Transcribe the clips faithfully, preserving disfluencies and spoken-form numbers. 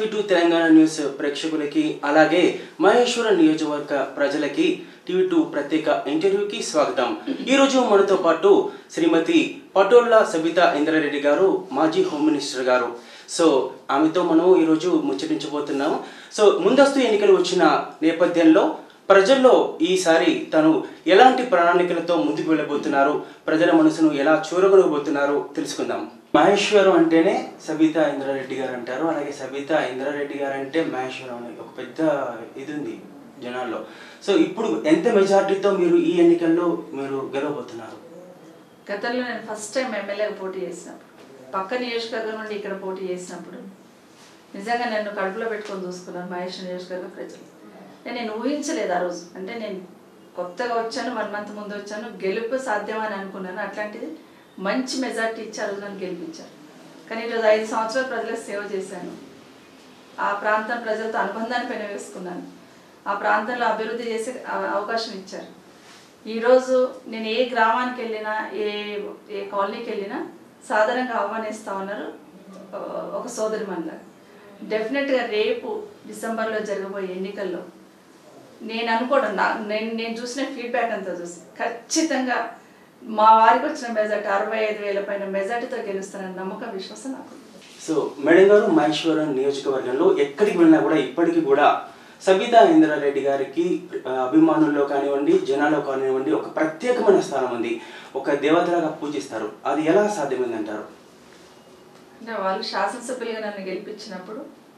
TV two Telangana news ప్రేక్షకులకి అలాగే మహేశ్వరం నియోజకవర్గ ప్రజలకి టీవీ టూ ప్రత్యేక ఇంటర్వ్యూకి స్వాగతం. ఈ రోజు మనతో పాటు శ్రీమతి పటోళ్ళ సబితా ఇంద్రారెడ్డి గారు, మాజీ హోమ్ మినిస్టర్ గారు. సో ఆమెతో మనం ఈరోజు ముచ్చటించబోతున్నాం. సో ముందస్తు ఎన్నికలు వచ్చిన నేపథ్యంలో ప్రజల్లో ఈసారి తను ఎలాంటి ప్రణాళికలతో ముందుకు వెళ్ళబోతున్నారు, ప్రజల మనసును ఎలా చూరగొనబోతున్నారు తెలుసుకుందాం. మహేశ్వరం అంటేనే సబితా ఇంద్రారెడ్డి గారు అంటారు. అలాగే సబితా ఇంద్రారెడ్డి గారు అంటే మహేశ్వరం అనే ఒక పెద్ద ఇది ఉంది జనాల్లో. సో ఇప్పుడు ఎంత మెజారిటీతో మీరు ఈ ఎన్నికల్లో మీరు గెలవబోతున్నారు? గతంలో నేను ఫస్ట్ టైం ఎమ్మెల్యేగా పోటీ చేసినప్పుడు, పక్క నియోజకవర్గం నుండి ఇక్కడ పోటీ చేసినప్పుడు నిజంగా నన్ను కడుపులో పెట్టుకొని చూసుకున్నాను మహేశ్వరం నియోజకవర్గ ప్రజలు. నేను ఊహించలేదు ఆ రోజు. అంటే నేను కొత్తగా వచ్చాను, వన్ మంత్ ముందు వచ్చాను, గెలుపు సాధ్యమని అనుకున్నాను. అట్లాంటిది మంచి మెజార్టీ ఇచ్చి ఆ రోజు నన్ను గెలిపించారు. కానీ ఈరోజు ఐదు సంవత్సరాలు ప్రజలకు సేవ చేశాను. ఆ ప్రాంతం ప్రజలతో అనుబంధాన్ని పెనవేసుకున్నాను. ఆ ప్రాంతంలో అభివృద్ధి చేసే అవకాశం ఇచ్చారు. ఈరోజు నేను ఏ గ్రామానికి వెళ్ళినా, ఏ ఏ కాలనీకి వెళ్ళినా సాధారణంగా ఆహ్వానిస్తూ ఉన్నారు ఒక సోదరి మనలా. డెఫినెట్గా రేపు డిసెంబర్లో జరగబోయే ఎన్నికల్లో నేను అనుకోవడం, నా నేను నేను చూసిన ఫీడ్బ్యాక్ అంతా చూసి ఖచ్చితంగా మా వారికి వచ్చిన మెజార్టీ అరవై ఐదు వేల పైన మెజార్టీతో గెలుస్తానని నమ్మకం, విశ్వాసం నాకు. సో మేడం గారు, మహేశ్వరం నియోజకవర్గంలో ఎక్కడికి వెళ్ళినా కూడా ఇప్పటికీ కూడా సబితా ఇంద్రారెడ్డి గారికి అభిమానుల్లో కానివ్వండి, జనాల్లో కానివ్వండి ఒక ప్రత్యేకమైన స్థానం ఉంది. ఒక దేవతలాగా పూజిస్తారు. అది ఎలా సాధ్యమైంది అంటారు? అంటే వాళ్ళు శాసనసభ్యులుగా నన్ను గెలిపించినప్పుడు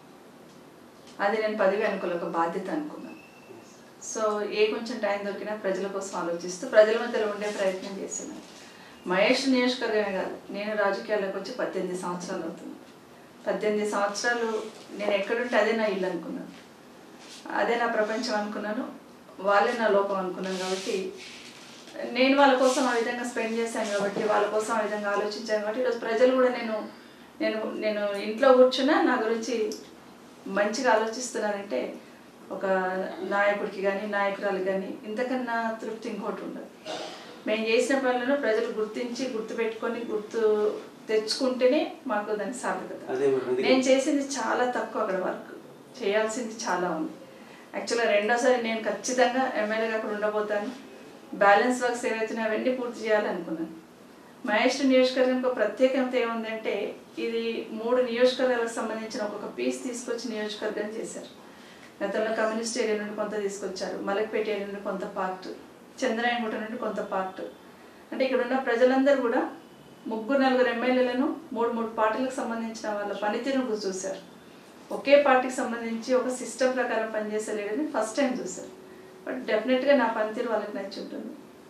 అది నేను పదవి అనుకోలే, ఒక బాధ్యత అనుకున్నాను. సో ఏ కొంచెం టైం దొరికినా ప్రజల కోసం ఆలోచిస్తూ ప్రజల మధ్యలో ఉండే ప్రయత్నం చేస్తున్నాను. మహేష్ నియోజకవర్గమే కాదు, నేను రాజకీయాల్లోకి వచ్చి పద్దెనిమిది సంవత్సరాలు అవుతుంది. పద్దెనిమిది సంవత్సరాలు నేను ఎక్కడుంటే అదే నా ఇల్లు అనుకున్నాను, అదే నా ప్రపంచం అనుకున్నాను, వాళ్ళే నా లోకం అనుకున్నాను. కాబట్టి నేను వాళ్ళ కోసం ఆ విధంగా స్పెండ్ చేశాను, కాబట్టి వాళ్ళ కోసం ఆ విధంగా ఆలోచించాను. కాబట్టి ఈరోజు ప్రజలు కూడా నేను నేను నేను ఇంట్లో కూర్చున్నా నా గురించి మంచిగా ఆలోచిస్తున్నానంటే ఒక నాయకుడికి కానీ నాయకురాలు కానీ ఇంతకన్నా తృప్తి ఇంకోటి ఉండదు. మేము చేసిన పనులను ప్రజలు గుర్తించి గుర్తుపెట్టుకొని గుర్తు తెచ్చుకుంటేనే మాకు దానికి సార్థకత. నేను చేసింది చాలా తక్కువ, అక్కడ వర్క్ చేయాల్సింది చాలా ఉంది. యాక్చువల్గా రెండోసారి నేను ఖచ్చితంగా ఎమ్మెల్యేగా అక్కడ ఉండబోతాను. బ్యాలెన్స్ వర్క్స్ ఏవైతున్నాయో అవన్నీ పూర్తి చేయాలనుకున్నాను. మహేష్ నియోజకవర్గానికి ఒక ప్రత్యేకత ఏముందంటే ఇది మూడు నియోజకవర్గాలకు సంబంధించిన ఒక్కొక్క పీస్ తీసుకొచ్చి నియోజకవర్గం చేశారు. గతంలో కమ్యూనిస్ట్ ఏరియా నుండి కొంత తీసుకొచ్చారు, మలక్పేట ఏరియా నుండి కొంత పార్ట్, చంద్రాయనగుట్ట నుండి కొంత పార్ట్. అంటే ఇక్కడ ఉన్న ప్రజలందరూ కూడా ముగ్గురు నలుగురు ఎమ్మెల్యేలను మూడు మూడు పార్టీలకు సంబంధించిన వాళ్ళ పనితీరును చూశారు. ఒకే పార్టీకి సంబంధించి ఒక సిస్టమ్ ప్రకారం పనిచేసే లీడర్ని ఫస్ట్ టైం చూశారు. బట్ డెఫినెట్గా నా పనితీరు వాళ్ళకి నచ్చి ఉంటుంది.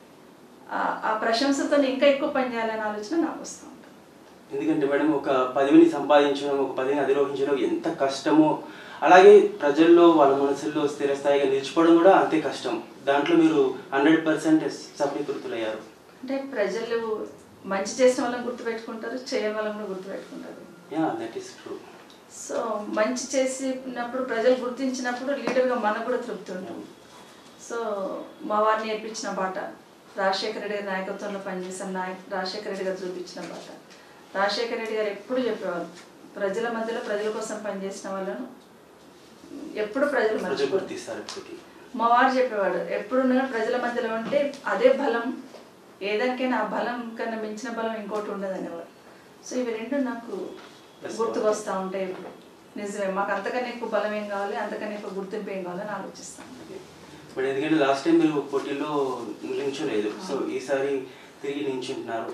ఆ ప్రశంసతో ఇంకా ఎక్కువ పని చేయాలనే ఆలోచన నాకు వస్తూ ఉంటుంది. ఎందుకంటే మేడం, ఒక పదవిని సంపాదించడం, ఒక పదవిని అధిరోహించడం ఎంత కష్టమో, అలాగే ప్రజల్లో వాళ్ళ మనసుల్లో స్థిరస్థాయిగా నిలిచిపోవడం కూడా అంతే కష్టం. దాంట్లో మీరు హండ్రెడ్ పర్సెంట్ సఫలీకృతులయ్యారు. అంటే ప్రజలు మంచి చేసిన వాళ్ళని గుర్తుపెట్టుకుంటారు, చేయని వాళ్ళని కూడా గుర్తుపెట్టుకుంటారు. Yeah, that is true. So మంచి చేసినప్పుడు ప్రజలు గుర్తించినప్పుడు లీడర్గా మనకు కూడా తృప్తి ఉంటుంది. సో మా వారిని నేర్పించిన బాట, రాజశేఖర రెడ్డి గారి నాయకత్వంలో పనిచేసిన నాయక రాజశేఖర రెడ్డి గారు చూపించిన బాట. రాజశేఖర రెడ్డి గారు ఎప్పుడు చెప్పేవారు, ప్రజల మధ్యలో ప్రజల కోసం పనిచేసిన వాళ్ళను ఎప్పుడు ప్రజలు మర్చిపోతారు. మా వారు చెప్పేవాడు, ఎప్పుడున్నా ప్రజల మధ్యలో ఉంటే అదే బలం, ఏదానికైనా ఆ బలం కన్నా మించిన బలం ఇంకోటి ఉండదు అనేవారు. సో ఇవి రెండు నాకు గుర్తుకు వస్తూ ఉంటాయి ఇప్పుడు. నిజమే, మాకు అంతకన్నా ఎక్కువ బలం ఏం కావాలి, అంతకన్నా ఎక్కువ గుర్తింపు ఏం కావాలని ఆలోచిస్తాను. బట్ ఎందుకంటే లాస్ట్ టైం మీరు పోటీలో నిల్చోలేదు, సో ఈసారి తిరిగి నిల్చుంటున్నారు.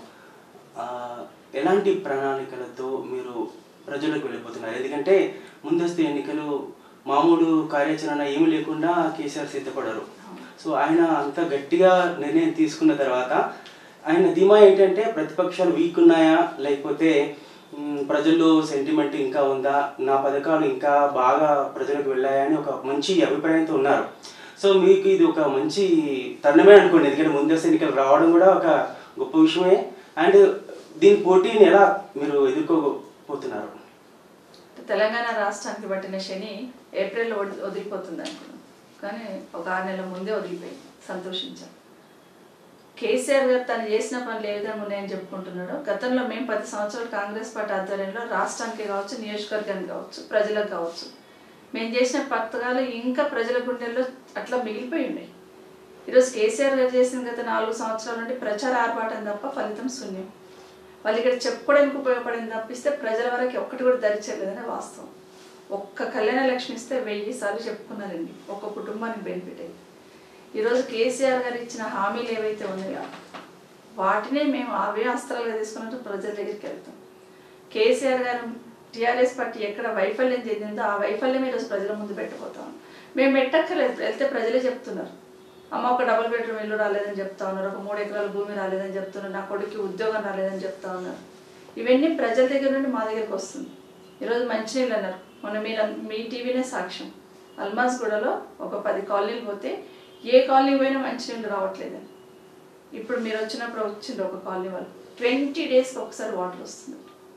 ఎలాంటి ప్రణాళికలతో మీరు ప్రజలకు వెళ్ళిపోతున్నారు? ఎందుకంటే ముందస్తు ఎన్నికలు మామూలు కార్యాచరణ ఏమి లేకుండా కేసీఆర్ సిద్ధపడరు. సో ఆయన అంత గట్టిగా నిర్ణయం తీసుకున్న తర్వాత ఆయన ధీమా ఏంటంటే ప్రతిపక్షాలు వీక్ ఉన్నాయా, లేకపోతే ప్రజల్లో సెంటిమెంట్ ఇంకా ఉందా, నా పథకాలు ఇంకా బాగా ప్రజలకు వెళ్ళాయా అని ఒక మంచి అభిప్రాయంతో ఉన్నారు. సో మీకు ఇది ఒక మంచి తరుణమే అనుకోండి, ఎందుకంటే ముందస్తు ఎన్నికలు రావడం కూడా ఒక గొప్ప విషయమే. అండ్ దీని పోటీని ఎలా మీరు ఎదుర్కోబోతున్నారు? తెలంగాణ రాష్ట్రానికి పట్టిన శని ఏప్రిల్లో వదిలిపోతుంది అనుకున్నాం, కానీ ఒక ఆరు నెలల ముందే వదిలిపోయి సంతోషించాం. కేసీఆర్ గారు తను చేసిన పనులు ఏ విధంగా ఉన్నాయని చెప్పుకుంటున్నాడో, గతంలో మేము పది సంవత్సరాలు కాంగ్రెస్ పార్టీ ఆధ్వర్యంలో రాష్ట్రానికి కావచ్చు, నియోజకవర్గానికి కావచ్చు, ప్రజలకు కావచ్చు, మేము చేసిన పథకాలు ఇంకా ప్రజల గుండెల్లో అట్లా మిగిలిపోయి ఉన్నాయి. ఈరోజు కేసీఆర్ గారు చేసిన గత నాలుగు సంవత్సరాల నుండి ప్రచార ఆర్భాటం తప్ప ఫలితం శూన్యం. వాళ్ళు ఇక్కడ చెప్పుకోవడానికి ఉపయోగపడింది తప్పిస్తే ప్రజల వరకు ఒక్కటి కూడా దరిచేయలేదనే వాస్తవం. ఒక్క కళ్యాణ లక్ష్మి ఇస్తే వెయ్యి సార్లు చెప్పుకున్నారండి, ఒక్క కుటుంబానికి బెనిఫిట్ అయ్యి. ఈరోజు కేసీఆర్ గారు ఇచ్చిన హామీలు ఏవైతే ఉన్నాయో వాటినే మేము అవే అస్త్రాలుగా తీసుకున్నట్టు ప్రజల దగ్గరికి వెళ్తాం. కేసీఆర్ గారు టీఆర్ఎస్ పార్టీ ఎక్కడ వైఫల్యం చెందిందో ఆ వైఫల్యం ఈరోజు ప్రజల ముందు పెట్టబోతాం. మేము పెట్టక్కర్లేదు, వెళ్తే ప్రజలే చెప్తున్నారు. అమ్మ ఒక డబుల్ బెడ్రూమ్ ఇల్లు రాలేదని చెప్తా ఉన్నారు, ఒక మూడు ఎకరాల భూమి రాలేదని చెప్తున్నారు, నా కొడుకు ఉద్యోగం రాలేదని చెప్తా ఉన్నారు. ఇవన్నీ ప్రజల దగ్గర నుండి మా దగ్గరికి వస్తుంది. ఈరోజు మంచినీళ్ళు అన్నారు, మొన్న మీరు మీ టీవీనే సాక్ష్యం. అల్మాస్గూడలో ఒక పది కాలనీలు పోతే ఏ కాలనీ పోయినా మంచినీళ్ళు రావట్లేదని. ఇప్పుడు మీరు వచ్చినప్పుడు వచ్చింది ఒక కాలనీ వాళ్ళు ట్వంటీ డేస్కి ఒకసారి వాటర్ వస్తుంది.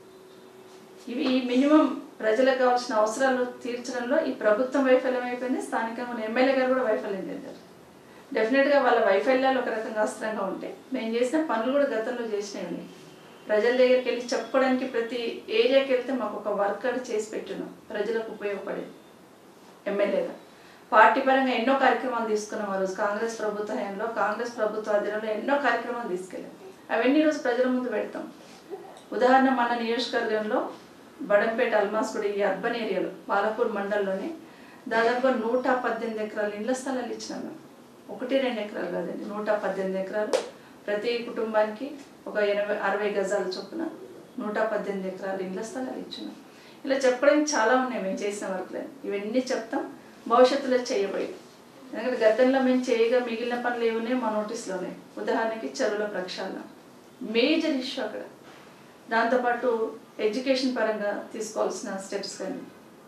ఇవి మినిమం ప్రజలకు కావాల్సిన అవసరాలు తీర్చడంలో ఈ ప్రభుత్వం వైఫల్యం అయిపోయింది. స్థానికంగా ఉన్న ఎమ్మెల్యే గారు కూడా వైఫల్యం చెందారు. డెఫినెట్గా వాళ్ళ వైఫల్యాలు ఒక రకంగా అస్త్రంగా ఉంటాయి. మేము చేసిన పనులు కూడా గతంలో చేసినవి ఉన్నాయి. ప్రజల దగ్గరికి వెళ్ళి చెప్పుకోవడానికి ప్రతి ఏరియాకి వెళ్తే మాకు ఒక వర్కర్ చేసి పెట్టినాం, ప్రజలకు ఉపయోగపడేది. ఎమ్మెల్యేగా పార్టీ పరంగా ఎన్నో కార్యక్రమాలు తీసుకున్నాం. ఆ రోజు కాంగ్రెస్ ప్రభుత్వ హయాంలో కాంగ్రెస్ ప్రభుత్వ ఆధ్వర్యంలో ఎన్నో కార్యక్రమాలు తీసుకెళ్ళాం. అవన్నీ రోజు ప్రజల ముందు పెడతాం. ఉదాహరణ మన నియోజకవర్గంలో బడంపేట అల్మాస్గూడ ఈ అర్బన్ ఏరియాలో బాలపూర్ మండలంలోనే దాదాపుగా నూట పద్దెనిమిది ఎకరాలు ఇళ్ల స్థలాలు ఇచ్చినాం మేము. ఒకటి రెండు ఎకరాలు కాదండి, నూట పద్దెనిమిది ఎకరాలు. ప్రతి కుటుంబానికి ఒక ఎనభై అరవై గజాల చొప్పున నూట పద్దెనిమిది ఎకరాలు ఇళ్ల స్థలాలు ఇచ్చినాం. ఇలా చెప్పడానికి చాలా ఉన్నాయి మేము చేసిన వర్క్లు. ఇవన్నీ చెప్తాం, భవిష్యత్తులో చేయబోయి. ఎందుకంటే గతంలో మేము చేయగా మిగిలిన పనులు ఏమున్నాయి మా నోటీస్లోనే. ఉదాహరణకి చెరువుల ప్రక్షాళన మేజర్ ఇష్యూ అక్కడ. దాంతోపాటు ఎడ్యుకేషన్ పరంగా తీసుకోవాల్సిన స్టెప్స్ కానీ,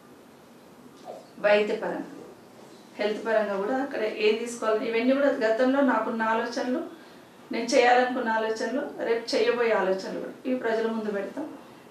వైద్య పరంగా, హెల్త్ పరంగా కూడా అక్కడ ఏం తీసుకోవాలి, ఇవన్నీ కూడా గతంలో నాకున్న ఆలోచనలు, నేను చేయాలనుకున్న ఆలోచనలు, రేపు చేయబోయే ఆలోచనలు కూడా ఇవి ప్రజల ముందు పెడతాం.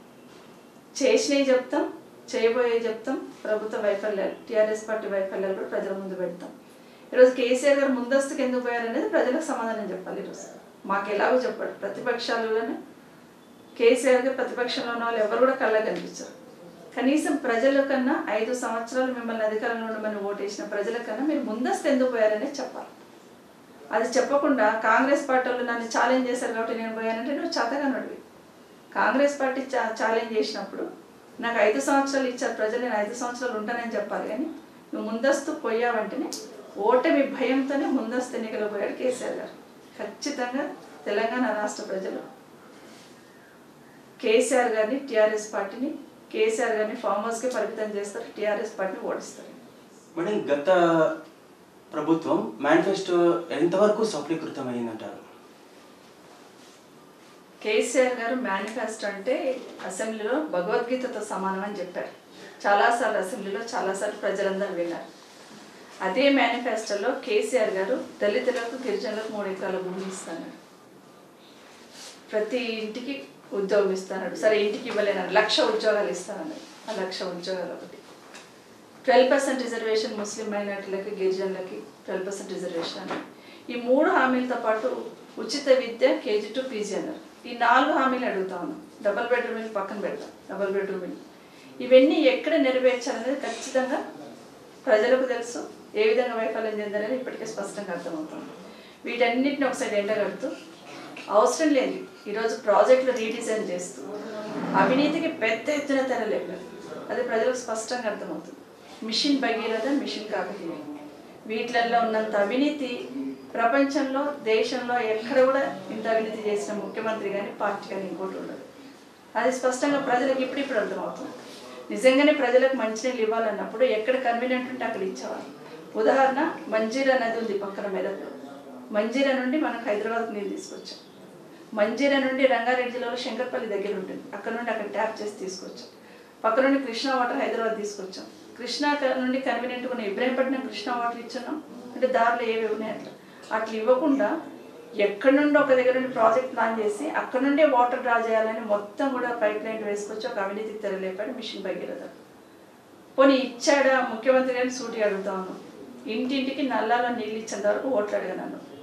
చేసినవి చెప్తాం, చేయబోయే చెప్తాం. ప్రభుత్వ వైఫల్యాలు, టీఆర్ఎస్ పార్టీ వైఫల్యాలు కూడా ప్రజల ముందు పెడతాం. ఈరోజు కేసీఆర్ గారు ముందస్తుకు ఎందుకు పోయారనేది ప్రజలకు సమాధానం చెప్పాలి. ఈరోజు మాకు ఎలాగో చెప్పాడు. ప్రతిపక్షాలలోనే కేసీఆర్ గారు ప్రతిపక్షంలో ఉన్న వాళ్ళు ఎవరు కూడా కళ్ళ కనిపించారు. కనీసం ప్రజల కన్నా ఐదు సంవత్సరాలు మిమ్మల్ని అధికారంలో ఉండమని ఓటేసిన ప్రజల కన్నా మీరు ముందస్తు ఎందుకు పోయారనే చెప్పాలి. అది చెప్పకుండా కాంగ్రెస్ పార్టీ వాళ్ళు నన్ను ఛాలెంజ్ చేశారు కాబట్టి నేను పోయానంటే నువ్వు చేతగానోడివి. కాంగ్రెస్ పార్టీ చా ఛాలెంజ్ చేసినప్పుడు నాకు ఐదు సంవత్సరాలు ఇచ్చారు ప్రజలు, నేను ఐదు సంవత్సరాలు ఉంటానని చెప్పాలి. కానీ నువ్వు ముందస్తు పోయావంటేనే ఓటమి భయంతోనే ముందస్తు ఎన్నికలు పోయాడు కేసీఆర్ గారు. ఖచ్చితంగా తెలంగాణ రాష్ట్ర ప్రజలు కేసీఆర్ గారిని, టీఆర్ఎస్ పార్టీని, కేసీఆర్ గారిని ఫామ్ హౌస్కి పరిమితం చేస్తారు, టీఆర్ఎస్ పార్టీని ఓడిస్తారు. మేడం, గత ప్రభుత్వం మేనిఫెస్టో ఎంతవరకు సఫలీకృతం అయిందంటారు? కేసీఆర్ గారు మేనిఫెస్టో అంటే అసెంబ్లీలో భగవద్గీతతో సమానం అని చెప్పారు. చాలాసార్లు అసెంబ్లీలో చాలాసార్లు ప్రజలందరూ విన్నారు. అదే మేనిఫెస్టోలో కేసీఆర్ గారు దళితులకు, గిరిజనులకు మూడు ఎకరాల భూమి ఇస్తాడు, ప్రతి ఇంటికి ఉద్యోగం ఇస్తాడు. సరే ఇంటికి ఇవ్వలేనాడు, లక్ష ఉద్యోగాలు ఇస్తానన్నాడు. ఆ లక్ష ఉద్యోగాలు ఒకటి, ట్వెల్వ్ పర్సెంట్ రిజర్వేషన్ ముస్లిం మైనార్టీలకి, గిరిజనులకి ట్వెల్వ్ పర్సెంట్ రిజర్వేషన్ అన్నారు. ఈ మూడు హామీలతో పాటు ఉచిత విద్య కేజీ టు పీజీ అన్నారు. ఈ నాలుగు హామీలు అడుగుతా ఉన్నాం. డబల్ బెడ్రూమ్ ఇల్లు పక్కన పెడతాం, డబల్ బెడ్రూమ్ ఇల్లు ఇవన్నీ ఎక్కడ నెరవేర్చాలనేది ఖచ్చితంగా ప్రజలకు తెలుసు. ఏ విధంగా వైఫల్యం చెందారని ఇప్పటికే స్పష్టంగా అర్థమవుతుంది. వీటన్నిటిని ఒకసారి ఎండగడుతూ అవసరం లేదు ఈరోజు ప్రాజెక్టులు రీడిజైన్ చేస్తూ అవినీతికి పెద్ద ఎత్తున తెరలేపారు. అది ప్రజలకు స్పష్టంగా అర్థమవుతుంది. మిషన్ భగీరథ, మిషన్ కాకతీయ, వీటిలలో ఉన్నంత అవినీతి ప్రపంచంలో, దేశంలో ఎక్కడ కూడా ఇంత అవినీతి చేసిన ముఖ్యమంత్రి కానీ పార్టీ కానీ ఇంకోటి ఉండదు. అది స్పష్టంగా ప్రజలకు ఇప్పుడిప్పుడు అర్థమవుతుంది. నిజంగానే ప్రజలకు మంచినీళ్ళు ఇవ్వాలన్నప్పుడు ఎక్కడ కన్వీనియంట్ ఉంటే అక్కడ ఇచ్చేవాళ్ళు. ఉదాహరణ, మంజీరా నది ఉంది పక్కన మెదక్లో. మంజీరా నుండి మనకు హైదరాబాద్కి నీళ్ళు తీసుకొచ్చాం. మంజీరా నుండి రంగారెడ్డి జిల్లాలో శంకర్పల్లి దగ్గర ఉంటుంది, అక్కడ నుండి అక్కడ ట్యాప్ చేసి తీసుకొచ్చాం. పక్క నుండి కృష్ణా వాటర్ హైదరాబాద్ తీసుకొచ్చాం. కృష్ణా నుండి కన్వీనియంట్గా ఉన్న ఇబ్రాహీంపట్నం కృష్ణా వాటర్ ఇచ్చున్నాం. అంటే దారిలో ఏవి ఉన్నాయి అట్లా అట్లా ఇవ్వకుండా ఎక్కడి నుండి ఒక దగ్గర నుండి ప్రాజెక్ట్ ప్లాన్ చేసి అక్కడ నుండే వాటర్ డ్రా చేయాలని మొత్తం కూడా పైప్ లైన్ వేసుకొచ్చి ఒక అవినీతికి తెరలేపాడు మిషన్ భగీరథ. పోనీ ఇచ్చాడా ముఖ్యమంత్రి గారిని సూటి అడుగుతా ఉన్నాం. ఇంటింటికి నల్లాలో నీళ్ళు ఇచ్చేంత వరకు ఓట్లు అడగనను.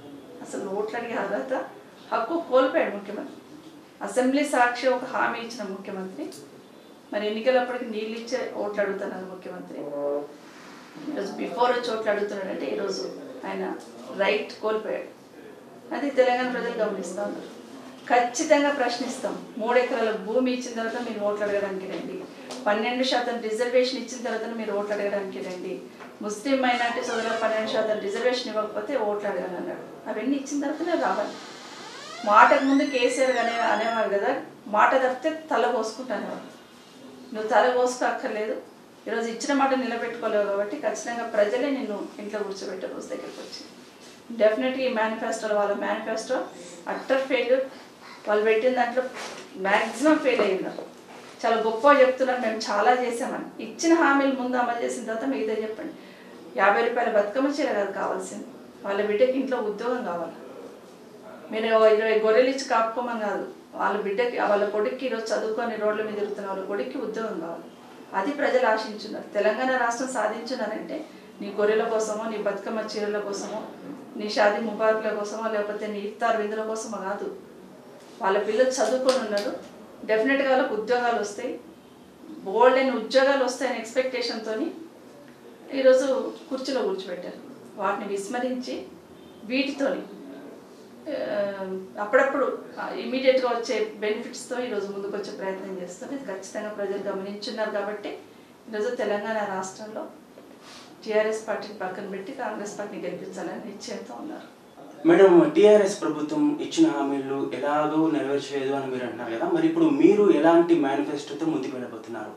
అసలు ఓట్లు అడిగే అర్హత హక్కు కోల్పోయాడు ముఖ్యమంత్రి. అసెంబ్లీ సాక్షి ఒక హామీ ఇచ్చిన ముఖ్యమంత్రి మరి ఎన్నికలప్పటికి నీళ్ళు ఇచ్చే ఓట్లు అడుగుతున్నారు ముఖ్యమంత్రి. ఈరోజు బిఫోర్ వచ్చి ఓట్లు అడుగుతున్నాడంటే ఈరోజు ఆయన రైట్ కోల్పోయాడు. అది తెలంగాణ ప్రజలు గమనిస్తూ ఉన్నారు. ఖచ్చితంగా ప్రశ్నిస్తాం. మూడు ఎకరాల భూమి ఇచ్చిన తర్వాత మీరు ఓట్లు అడగడానికి రండి, పన్నెండు శాతం రిజర్వేషన్ ఇచ్చిన తర్వాత మీరు ఓట్లు అడగడానికి రండి, ముస్లిం మైనార్టీ సోదరులకు పన్నెండు శాతం రిజర్వేషన్ ఇవ్వకపోతే ఓట్లు అడగాలి అన్నాడు. అవన్నీ ఇచ్చిన తర్వాతనే రావాలి. మాటకు ముందు కేసీఆర్ అనే అనేవారు కదా, మాట తప్పితే తల కోసుకుంటానేవారు. నువ్వు తల కోసుకో అక్కర్లేదు, ఈరోజు ఇచ్చిన మాట నిలబెట్టుకోలేవు కాబట్టి ఖచ్చితంగా ప్రజలే నిన్ను ఇంట్లో కూర్చోబెట్టే రోజు దగ్గరికి వచ్చి డెఫినెట్గా ఈ మేనిఫెస్టోలో వాళ్ళ మేనిఫెస్టో అట్టర్ ఫెయిల్యూర్. వాళ్ళు పెట్టిన దాంట్లో మ్యాక్సిమం ఫెయిల్ అయ్యింది. చాలా గొప్పగా చెప్తున్నారు మేము చాలా చేసామని. ఇచ్చిన హామీలు ముందు అమలు చేసిన తర్వాత మిగతా చెప్పండి. యాభై రూపాయల బతుకమ్మ చీర కాదు కావాల్సింది, వాళ్ళ బిడ్డకి ఇంట్లో ఉద్యోగం కావాలి. మీరు ఇరవై గొర్రెలు ఇచ్చి కాపుకోమని కాదు, వాళ్ళ బిడ్డకి వాళ్ళ కొడుక్కి ఈరోజు చదువుకొని రోడ్ల మీద తిరుగుతున్న వాళ్ళ కొడుక్కి ఉద్యోగం కావాలి. అది ప్రజలు ఆశించున్నారు. తెలంగాణ రాష్ట్రం సాధించున్నారంటే నీ గొర్రెల కోసమో, నీ బతుకమ్మ చీరల కోసమో, నీ షాదీ ముబారకుల కోసమో, లేకపోతే నీ ఇఫ్తార్ విందుల కోసమో కాదు. వాళ్ళ పిల్లలు చదువుకొని ఉన్నారు, డెఫినెట్గా వాళ్ళకు ఉద్యోగాలు వస్తాయి, బోల్డ్ అయిన ఉద్యోగాలు వస్తాయని ఎక్స్పెక్టేషన్తో ఈరోజు కుర్చీలో కూర్చోబెట్టారు. వాటిని విస్మరించి వీటితోని అప్పుడప్పుడు ఇమీడియట్గా వచ్చే బెనిఫిట్స్తో ఈరోజు ముందుకు వచ్చే ప్రయత్నం చేస్తుంది. ఖచ్చితంగా ప్రజలు గమనించున్నారు కాబట్టి ఈరోజు తెలంగాణ రాష్ట్రంలో టీఆర్ఎస్ పార్టీని పక్కన పెట్టి కాంగ్రెస్ పార్టీని గెలిపించాలని నిశ్చయంతో ఉన్నారు. మేడం, టీఆర్ఎస్ ప్రభుత్వం ఇచ్చిన హామీలు ఎలాగో నెరవేర్చలేదు అని మీరు అంటున్నారు కదా, మరి ఇప్పుడు మీరు ఎలాంటి మేనిఫెస్టోతో ముందుకు వెళ్ళబోతున్నారు?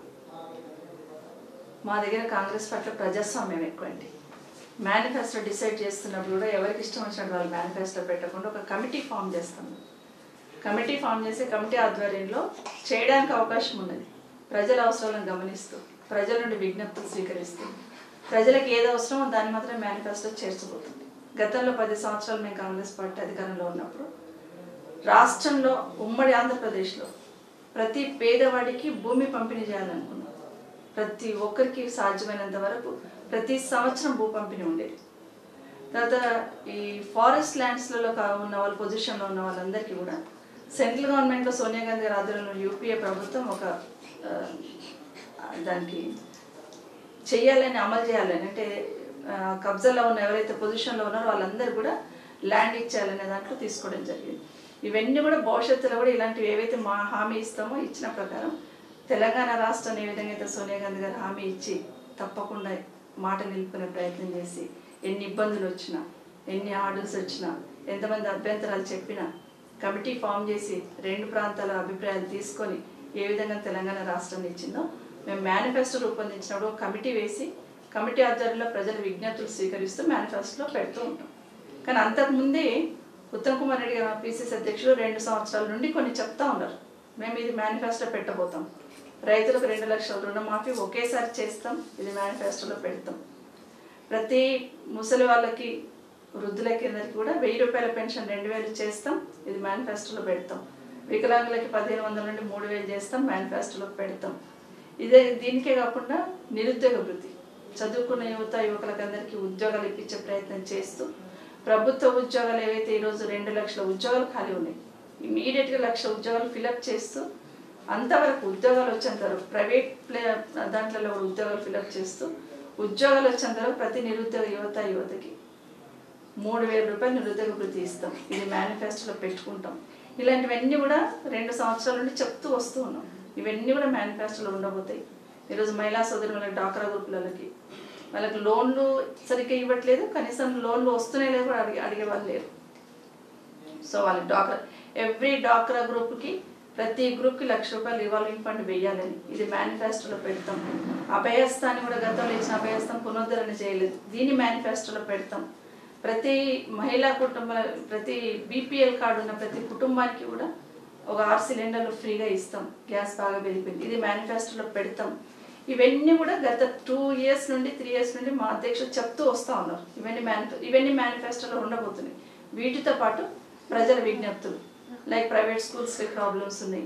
మా దగ్గర కాంగ్రెస్ పార్టీలో ప్రజాస్వామ్యం ఎక్కువండి. మేనిఫెస్టో డిసైడ్ చేస్తున్నప్పుడు కూడా ఎవరికి ఇష్టం వచ్చినట్టు వాళ్ళు మేనిఫెస్టో పెట్టకుండా ఒక కమిటీ ఫామ్ చేస్తాము. కమిటీ ఫామ్ చేసి కమిటీ ఆధ్వర్యంలో చేయడానికి అవకాశం ఉన్నది. ప్రజల అవసరాలను గమనిస్తూ, ప్రజల నుండి విజ్ఞప్తులు స్వీకరిస్తూ, ప్రజలకు ఏది అవసరమో దాన్ని మాత్రమే మేనిఫెస్టో చేర్చబోతుంది. గతంలో పది సంవత్సరాలు మేము కాంగ్రెస్ పార్టీ అధికారంలో ఉన్నప్పుడు రాష్ట్రంలో ఉమ్మడి ఆంధ్రప్రదేశ్లో ప్రతి పేదవాడికి భూమి పంపిణీ చేయాలనుకున్నాం. ప్రతి ఒక్కరికి సాధ్యమైనంత వరకు ప్రతి సంవత్సరం భూ పంపిణీ ఉండేది. తర్వాత ఈ ఫారెస్ట్ ల్యాండ్స్లలో ఉన్న వాళ్ళ పొజిషన్లో ఉన్న వాళ్ళందరికీ కూడా సెంట్రల్ గవర్నమెంట్లో సోనియా గాంధీ గారి ఆధ్వర్యంలో యూపీఏ ప్రభుత్వం ఒక దానికి చెయ్యాలని, అమలు చేయాలని, అంటే కబ్జాలో ఉన్న ఎవరైతే పొజిషన్లో ఉన్నారో వాళ్ళందరూ కూడా ల్యాండ్ ఇచ్చేయాలనే దాంట్లో తీసుకోవడం జరిగింది. ఇవన్నీ కూడా భవిష్యత్తులో కూడా ఇలాంటివి ఏవైతే మా హామీ ఇస్తామో ఇచ్చిన ప్రకారం తెలంగాణ రాష్ట్రాన్ని ఏ విధంగా అయితే సోనియా గాంధీ గారు హామీ ఇచ్చి తప్పకుండా మాట నిలుపుకునే ప్రయత్నం చేసి ఎన్ని ఇబ్బందులు వచ్చినా, ఎన్ని ఆర్డర్స్ వచ్చినా, ఎంతమంది అభ్యంతరాలు చెప్పినా కమిటీ ఫామ్ చేసి రెండు ప్రాంతాల అభిప్రాయాలు తీసుకొని ఏ విధంగా తెలంగాణ రాష్ట్రాన్ని ఇచ్చిందో మేము మేనిఫెస్టో రూపొందించినప్పుడు కమిటీ వేసి కమిటీ ఆధ్వర్యంలో ప్రజల విజ్ఞప్తులు స్వీకరిస్తూ మేనిఫెస్టోలో పెడుతూ ఉంటాం. కానీ అంతకుముందే ఉత్తమ్ కుమార్ రెడ్డి గారు పిసిసి అధ్యక్షులు రెండు సంవత్సరాల నుండి కొన్ని చెప్తా ఉన్నారు, మేము ఇది మేనిఫెస్టో పెట్టబోతాం, రైతులకు రెండు లక్షల రుణమాఫీ ఒకేసారి చేస్తాం, ఇది మేనిఫెస్టోలో పెడతాం, ప్రతి ముసలి వాళ్ళకి వృద్ధులకి అందరికి కూడా వెయ్యి రూపాయల పెన్షన్ రెండు వేలు చేస్తాం, ఇది మేనిఫెస్టోలో పెడతాం, వికలాంగులకి పదిహేను వందల నుండి మూడు వేలు చేస్తాం, మేనిఫెస్టోలో పెడతాం. ఇదే దీనికే కాకుండా నిరుద్యోగ వృత్తి, చదువుకున్న యువత యువకులకు అందరికీ ఉద్యోగాలు ఇప్పించే ప్రయత్నం చేస్తూ ప్రభుత్వ ఉద్యోగాలు ఏవైతే ఈరోజు రెండు లక్షల ఉద్యోగాలు ఖాళీ ఉన్నాయి, ఇమీడియట్గా లక్ష ఉద్యోగాలు ఫిలప్ చేస్తూ అంతవరకు ఉద్యోగాలు వచ్చేంత వరకు ప్రైవేట్ ప్లే దాంట్లో కూడా ఉద్యోగాలు ఫిలప్ చేస్తూ ఉద్యోగాలు వచ్చేంత వరకు ప్రతి నిరుద్యోగ యువత యువతకి మూడు వేల రూపాయలు నిరుద్యోగ వృత్తి ఇస్తాం, ఇది మేనిఫెస్టోలో పెట్టుకుంటాం. ఇలాంటివన్నీ కూడా రెండు సంవత్సరాల నుండి చెప్తూ వస్తూ ఉన్నాం. ఇవన్నీ కూడా మేనిఫెస్టోలో ఉండబోతాయి. ఈరోజు మహిళా సోదరు వాళ్ళకి డాక్రా గ్రూపులకి వాళ్ళకి లోన్లు సరిగ్గా ఇవ్వట్లేదు, కనీసం లోన్లు వస్తున్నాయి లేదు కూడా అడిగే అడిగే వాళ్ళు లేరు. సో వాళ్ళకి డాక్రా ఎవ్రీ డాక్రా గ్రూప్కి ప్రతి గ్రూప్కి లక్ష రూపాయలు రివాల్వింగ్ ఫండ్ వేయాలని ఇది మేనిఫెస్టోలో పెడతాం. అభయస్థాన్ని కూడా గతంలో ఇచ్చిన అభయస్థం పునరుద్ధరణ చేయలేదు, దీన్ని మేనిఫెస్టోలో పెడతాం. ప్రతి మహిళా కుటుంబ ప్రతి బీపీఎల్ కార్డు ఉన్న ప్రతి కుటుంబానికి కూడా ఒక ఆరు సిలిండర్లు ఫ్రీగా ఇస్తాం, గ్యాస్ బాగా పెరిగిపోయింది, ఇది మేనిఫెస్టోలో పెడతాం. ఇవన్నీ కూడా గత టూ ఇయర్స్ నుండి త్రీ ఇయర్స్ నుండి మా అధ్యక్షులు చెప్తూ వస్తూ ఉన్నారు. ఇవన్నీ మేనిఫె ఇవన్నీ మేనిఫెస్టోలో ఉండబోతున్నాయి. వీటితో పాటు ప్రజల విజ్ఞప్తులు, లైక్ ప్రైవేట్ స్కూల్స్కి ప్రాబ్లమ్స్ ఉన్నాయి,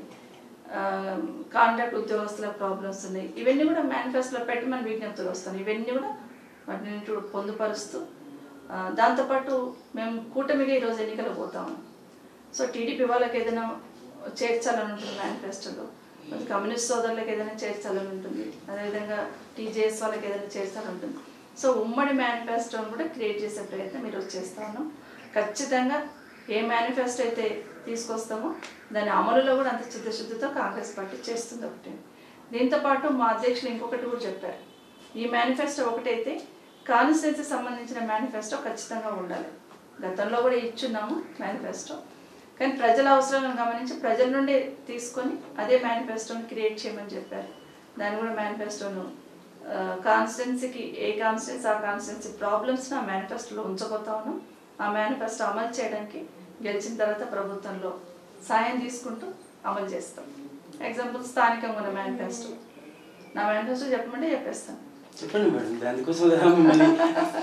కాంట్రాక్ట్ ఉద్యోగస్తుల ప్రాబ్లమ్స్ ఉన్నాయి, ఇవన్నీ కూడా మేనిఫెస్టోలో పెట్టి మన విజ్ఞప్తులు వస్తాయి. ఇవన్నీ కూడా వాటిని పొందుపరుస్తూ దాంతోపాటు మేము కూటమిగా ఈరోజు ఎన్నికలు పోతాము. సో టీడీపీ వాళ్ళకి ఏదైనా చేర్చాలని ఉంటుంది మేనిఫెస్టోలో, కమ్యూనిస్ట్ సోదరులకు ఏదైనా చేర్చాలని ఉంటుంది, అదేవిధంగా టీజేఎస్ వాళ్ళకి ఏదైనా చేర్చాలని ఉంటుంది. సో ఉమ్మడి మేనిఫెస్టోని కూడా క్రియేట్ చేసే ప్రయత్నం ఈరోజు చేస్తా ఉన్నాం. ఖచ్చితంగా ఏ మేనిఫెస్టో అయితే తీసుకొస్తామో దాని అమలులో కూడా అంత చిత్తశుద్ధితో కాంగ్రెస్ పార్టీ చేస్తుంది. ఒకటి దీంతోపాటు మా అధ్యక్షులు ఇంకొకటి కూడా చెప్పారు, ఈ మేనిఫెస్టో ఒకటైతే కాన్స్టిట్యున్సీకి సంబంధించిన మేనిఫెస్టో ఖచ్చితంగా ఉండాలి. గతంలో కూడా ఇచ్చున్నాము మేనిఫెస్టో, కానీ ప్రజల అవసరాలను గమనించి ప్రజల నుండి తీసుకొని అదే మేనిఫెస్టోని క్రియేట్ చేయమని చెప్పారు. దాన్ని కూడా మేనిఫెస్టోను కాన్స్టిట్యున్సీకి ఏ కాన్స్టిట్యున్సీ ఆ కాన్స్టిట్యున్సీ ప్రాబ్లమ్స్ని ఆ మేనిఫెస్టోలో ఉంచబోతా ఉన్నాం. ఆ మేనిఫెస్టో అమలు చేయడానికి గెలిచిన తర్వాత ప్రభుత్వంలో సాయం తీసుకుంటూ అమలు చేస్తాం. ఎగ్జాంపుల్ స్థానికంగా ఉన్న మేనిఫెస్టో, నా మేనిఫెస్టో చెప్పమంటే చెప్పేస్తాను. చెప్పండి మేడం, దానికోసం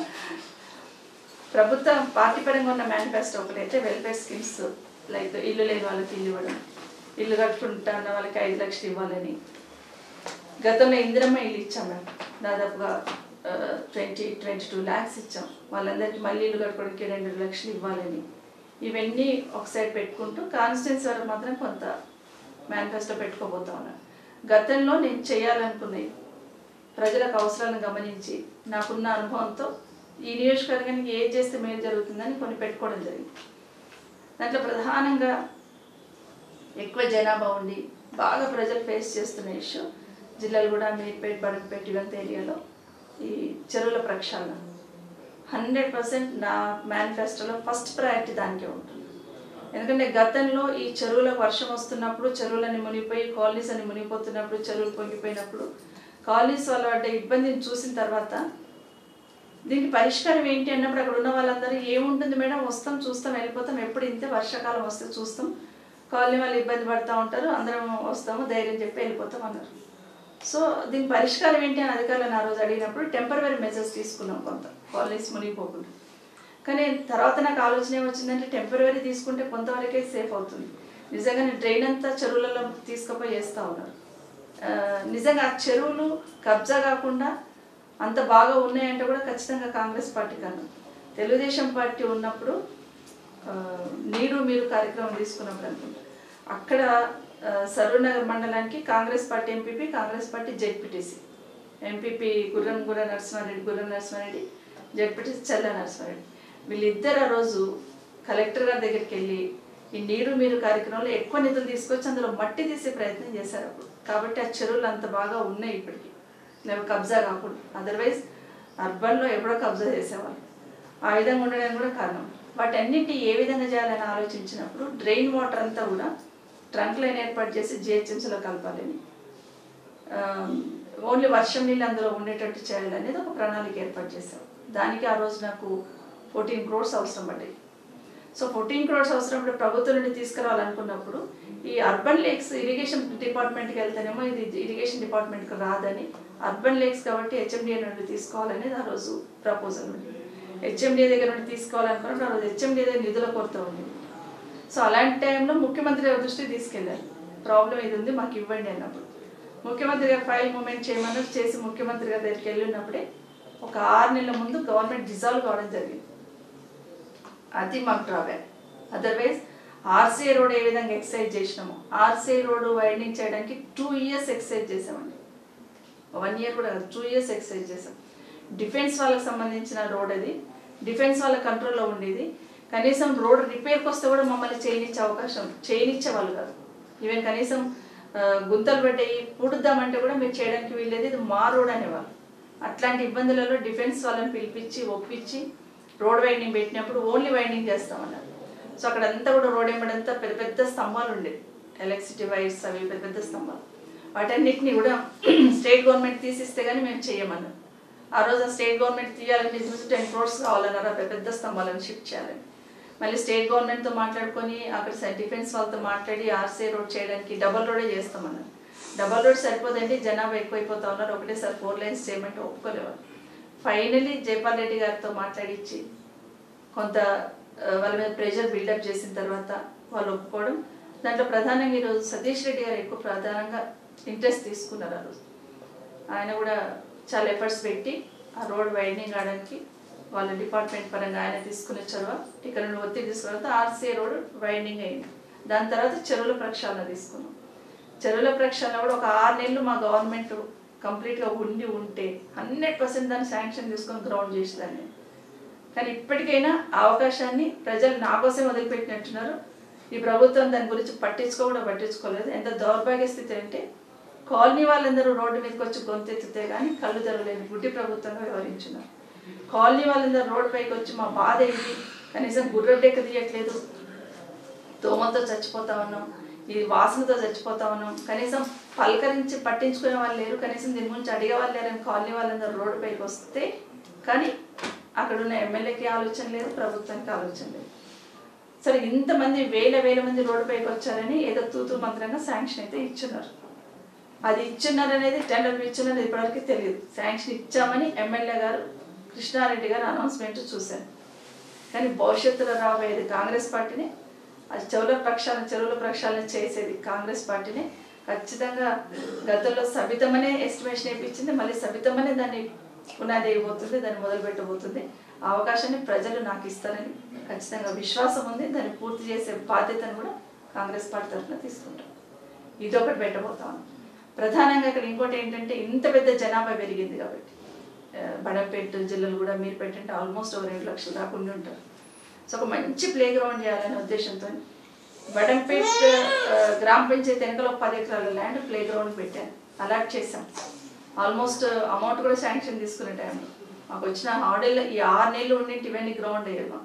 ప్రభుత్వం పార్టీ పరంగా ఉన్న మేనిఫెస్టో ఒకటైతే వెల్ఫేర్ స్కీమ్స్, లైక్ ఇల్లు లేని వాళ్ళకి ఇల్లు ఇవ్వడం, ఇల్లు కట్టుకుంటా ఉన్న వాళ్ళకి ఐదు లక్షలు ఇవ్వాలని. గతంలో ఇందిరమ్మ ఇల్లు ఇచ్చాం మేము, దాదాపుగా ట్వంటీ ట్వంటీ టూ ల్యాక్స్ ఇచ్చాం. వాళ్ళందరికీ మళ్ళీ ఇల్లు కట్టుకోవడానికి రెండు లక్షలు ఇవ్వాలని. ఇవన్నీ ఒక సైడ్ పెట్టుకుంటూ కాన్స్టిట్యున్సీ వరకు మాత్రం కొంత మేనిఫెస్టో పెట్టుకోబోతా ఉన్నాను. గతంలో నేను చేయాలనుకున్నవి ప్రజలకు అవసరాలను గమనించి నాకున్న అనుభవంతో ఈ నియోజకవర్గానికి ఏది చేస్తే మేలు జరుగుతుందని కొన్ని పెట్టుకోవడం జరిగింది. దాంట్లో ప్రధానంగా ఎక్కువ జనాభా ఉండి బాగా ప్రజలు ఫేస్ చేస్తున్న ఇష్యూ జిల్లాలు కూడా మీర్పేట, బడంపేట ఇవంత ఏరియాలో ఈ చెరువుల ప్రక్షాళన హండ్రెడ్ పర్సెంట్ నా మేనిఫెస్టోలో ఫస్ట్ ప్రయారిటీ దానికే ఉంటుంది. ఎందుకంటే గతంలో ఈ చెరువులకు వర్షం వస్తున్నప్పుడు చెరువులని మునిగిపోయి కాలనీస్ అని మునిగిపోతున్నప్పుడు చెరువులు పొంగిపోయినప్పుడు కాలనీస్ వల్ల పడ్డ ఇబ్బందిని చూసిన తర్వాత దీనికి పరిష్కారం ఏంటి అన్నప్పుడు అక్కడ ఉన్న వాళ్ళందరూ ఏముంటుంది మేడం, వస్తాం చూస్తాం వెళ్ళిపోతాం, ఎప్పుడు ఇంతే వర్షాకాలం వస్తే చూస్తాం, కాలనీ వాళ్ళు ఇబ్బంది పడుతూ ఉంటారు, అందరం వస్తాము ధైర్యం చెప్పి వెళ్ళిపోతాం అన్నారు. సో దీనికి పరిష్కారం ఏంటి అని అధికారులను ఆ రోజు అడిగినప్పుడు టెంపరరీ మెజర్స్ తీసుకున్నాం కొంత, కాలనీస్ మునిగిపోకుండా. కానీ తర్వాత నాకు ఆలోచన ఏమొచ్చిందంటే టెంపరరీ తీసుకుంటే కొంతవరకే సేఫ్ అవుతుంది. నిజంగా డ్రైన్ అంతా చెరువులలో తీసుకుపోయి వేస్తూ ఉన్నారు. నిజంగా ఆ చెరువులు కబ్జా కాకుండా అంత బాగా ఉన్నాయంటే కూడా ఖచ్చితంగా కాంగ్రెస్ పార్టీ కన్నా తెలుగుదేశం పార్టీ ఉన్నప్పుడు నీరు మీరు కార్యక్రమం తీసుకున్నప్పుడు అనుకుంటా అక్కడ సరూర్నగర్ మండలానికి Congress party MPP, Congress party ZPTC, MPP Gurram గుర్ర నరసింహారెడ్డి గుర్రం నరసింహారెడ్డి జెడ్పీటీసీ చల్ల నరసింహారెడ్డి, వీళ్ళిద్దరు ఆ రోజు కలెక్టర్ గారి దగ్గరికి వెళ్ళి ఈ నీరు మీరు కార్యక్రమంలో ఎక్కువ నిధులు తీసుకొచ్చి అందులో మట్టి తీసే ప్రయత్నం చేశారు అప్పుడు. కాబట్టి ఆ చెరువులు అంత బాగా ఉన్నాయి ఇప్పటికీ, లేవు కబ్జా కాకుండా. అదర్వైజ్ అర్బన్లో ఎప్పుడో కబ్జా చేసేవాళ్ళు. ఆ విధంగా ఉండడానికి కూడా కారణం. వాటన్నింటి ఏ విధంగా చేయాలని ఆలోచించినప్పుడు డ్రైన్ వాటర్ అంతా కూడా ట్రంక్ లైన్ ఏర్పాటు చేసి జిహెచ్ఎంసీలో కలపాలని, ఓన్లీ వర్షం నీళ్ళు అందులో ఉండేటట్టు చేయాలనేది ఒక ప్రణాళిక ఏర్పాటు చేశాం. దానికి ఆ రోజు నాకు ఫోర్టీన్ క్రోర్స్ అవసరం పడ్డాయి. సో ఫోర్టీన్ క్రోర్స్ అవసరం పడి ప్రభుత్వం నుండి తీసుకురావాలనుకున్నప్పుడు ఈ అర్బన్ లేక్స్ ఇరిగేషన్ డిపార్ట్మెంట్కి వెళ్తేనేమో ఇది ఇరిగేషన్ డిపార్ట్మెంట్కి రాదని, అర్బన్ లేక్స్ కాబట్టి హెచ్ఎండిఏ నుండి తీసుకోవాలనేది ఆ రోజు ప్రపోజల్ ఉంది. హెచ్ఎండిఏ దగ్గర నుండి తీసుకోవాలనుకున్నప్పుడు ఆ రోజు హెచ్ఎండిఏ దగ్గర నిధుల కొరత ఉంది. సో అలాంటి టైంలో ముఖ్యమంత్రి గారి దృష్టికి తీసుకెళ్ళారు, ప్రాబ్లం ఇది ఉంది మాకు ఇవ్వండి అన్నప్పుడు. ముఖ్యమంత్రి గారు ఫైల్ మూమెంట్ చేయమన్నట్టు చేసి ముఖ్యమంత్రి గారి దగ్గరికి వెళ్ళినప్పుడే ఒక ఆరు నెలల ముందు గవర్నమెంట్ డిజాల్వ్ కావడం జరిగింది. అది మాకు డ్రాబ్యాక్. అదర్వైజ్ ఆర్సీఐ రోడ్ ఏ విధంగా ఎక్సైజ్ చేసినాము, ఆర్సీఐ రోడ్ వైండింగ్ చేయడానికి టూ ఇయర్స్ ఎక్సైజ్ చేసామండి. వన్ ఇయర్ కూడా కాదు, టూ ఇయర్స్ ఎక్సైజ్ చేసాం. డిఫెన్స్ వాళ్ళకి సంబంధించిన రోడ్ అది, డిఫెన్స్ వాళ్ళ కంట్రోల్లో ఉండేది. కనీసం రోడ్ రిపేర్కి వస్తే కూడా మమ్మల్ని చేయనిచ్చే అవకాశం చేయనిచ్చే వాళ్ళు కాదు. ఈవెన్ కనీసం గుంతలు పడ్డాయి పూడుద్దామంటే కూడా మీరు చేయడానికి వీల్లేదు, ఇది మా రోడ్ అనేవాళ్ళు. అట్లాంటి ఇబ్బందులలో డిఫెన్స్ వాళ్ళని పిలిపించి ఒప్పించి రోడ్ వైండింగ్ పెట్టినప్పుడు ఓన్లీ వైండింగ్ చేస్తామన్నారు. సో అక్కడ అంతా కూడా రోడ్ వెంబడంతా పెద్ద పెద్ద స్తంభాలు ఉండేవి, ఎలక్ట్రిసిటీ వైర్స్ అవి పెద్ద పెద్ద స్తంభాలు. వాటన్నిటిని కూడా స్టేట్ గవర్నమెంట్ తీసిస్తే కానీ మేము చేయమన్నాం. ఆ రోజు ఆ స్టేట్ గవర్నమెంట్ తీయాలంటే టెన్ క్రోర్స్ కావాలన్నారు, పెద్ద పెద్ద స్తంభాలను షిఫ్ట్ చేయాలని. మళ్ళీ స్టేట్ గవర్నమెంట్తో మాట్లాడుకొని అక్కడ డిఫెన్స్ వాళ్ళతో మాట్లాడి ఆర్సీఐ రోడ్ చేయడానికి డబల్ రోడే చేస్తామన్నారు. డబల్ రోడ్ సరిపోదండి, జనాభా ఎక్కువైపోతా ఉన్నారు, ఒకటేసారి ఫోర్ లైన్స్ చేయమంటే ఒప్పుకోలేవారు. ఫైనలీ జైపాల్ రెడ్డి గారితో మాట్లాడించి కొంత వాళ్ళ మీద ప్రెషర్ బిల్డప్ చేసిన తర్వాత వాళ్ళు ఒప్పుకోవడం. దాంట్లో ప్రధానంగా ఈరోజు సతీష్ రెడ్డి గారు ఎక్కువ ప్రధానంగా ఇంట్రెస్ట్ తీసుకున్నారు. ఆ రోజు ఆయన కూడా చాలా ఎఫర్ట్స్ పెట్టి ఆ రోడ్ వైండింగ్ కావడానికి వాళ్ళ డిపార్ట్మెంట్ పరంగా ఆయన తీసుకునే చొరవ ఇక్కడ నుండి ఒత్తిడి తీసుకున్న తర్వాత ఆర్సీఏ రోడ్ వైండింగ్ అయింది. దాని తర్వాత చెరువుల ప్రక్షాళన తీసుకున్నాం. చెరువుల ప్రక్షాళన కూడా ఒక ఆరు నెలలు మా గవర్నమెంట్ కంప్లీట్గా ఉండి ఉంటే హండ్రెడ్ పర్సెంట్ దాన్ని శాంక్షన్ తీసుకొని గ్రౌండ్ చేసేదాన్ని. కానీ ఇప్పటికైనా ఆ అవకాశాన్ని ప్రజలు నా కోసం వదిలిపెట్టినట్టున్నారు. ఈ ప్రభుత్వం దాని గురించి పట్టించుకో కూడా పట్టించుకోలేదు. ఎంత దౌర్భాగ్య స్థితి అంటే కాలనీ వాళ్ళందరూ రోడ్డు మీదకి వచ్చి గొంతెత్తితే కానీ కళ్ళు తెరవలేని గుడ్డి ప్రభుత్వంగా వ్యవహరించున్నారు. కాలనీ వాళ్ళందరూ రోడ్డు పైకి వచ్చి మా బాధ ఏంటి, కనీసం గుర్రడెక్క తీయట్లేదు, దోమలతో చచ్చిపోతా ఉన్నాం, ఈ వాసనతో చచ్చిపోతా ఉన్నాం, కనీసం పలకరించి పట్టించుకునే వాళ్ళు లేరు, కనీసం దీని గురించి అడిగే వాళ్ళు లేరని కాలనీ వాళ్ళందరూ రోడ్డు పైకి వస్తే కానీ అక్కడ ఉన్న ఎమ్మెల్యేకి ఆలోచన లేదు, ప్రభుత్వానికి ఆలోచన లేదు. సరే ఇంతమంది వేల వేల మంది రోడ్డు పైకి వచ్చారని ఏదో తూతూ మంత్రంగా శాంక్షన్ అయితే ఇచ్చున్నారు. అది ఇచ్చున్నారు అనేది టెండర్ ఇచ్చున్నది ఇప్పటివరకు తెలియదు. శాంక్షన్ ఇచ్చామని ఎమ్మెల్యే గారు కృష్ణారెడ్డి గారు అనౌన్స్మెంట్ చూశాను. కానీ భవిష్యత్తులో రాబోయేది కాంగ్రెస్ పార్టీని, అది చెరువుల ప్రక్షాళన చెరువుల ప్రక్షాళన చేసేది కాంగ్రెస్ పార్టీని. ఖచ్చితంగా గతంలో సబితమనే ఎస్టిమేషన్ వేయించింది, మళ్ళీ సబితమనే దాన్ని పునాది అయిపోతుంది, దాన్ని మొదలు పెట్టబోతుంది. ఆ అవకాశాన్ని ప్రజలు నాకు ఇస్తారని ఖచ్చితంగా విశ్వాసం ఉంది. దాన్ని పూర్తి చేసే బాధ్యతను కూడా కాంగ్రెస్ పార్టీ తరఫున తీసుకుంటాం. ఇదొకటి పెట్టబోతాను. ప్రధానంగా ఇక్కడ ఇంకోటి ఏంటంటే ఇంత పెద్ద జనాభా పెరిగింది కాబట్టి బడంపేట జిల్లాలు కూడా మీరు పెట్టంటే ఆల్మోస్ట్ ఒక రెండు లక్షలు దాకా ఉండి ఉంటారు. సో ఒక మంచి ప్లే గ్రౌండ్ చేయాలనే ఉద్దేశంతో బడంపేట్ గ్రామ పంచాయతీ వెనకలో పది ఎకరాల ల్యాండ్ ప్లే గ్రౌండ్ పెట్టాను, అలాట్ చేసాం. ఆల్మోస్ట్ అమౌంట్ కూడా శాంక్షన్ తీసుకునే టైంలో మాకు వచ్చిన ఆర్డర్లో ఈ ఆరు నెలలు ఉండింటి ఇవన్నీ గ్రౌండ్ అయ్యాము.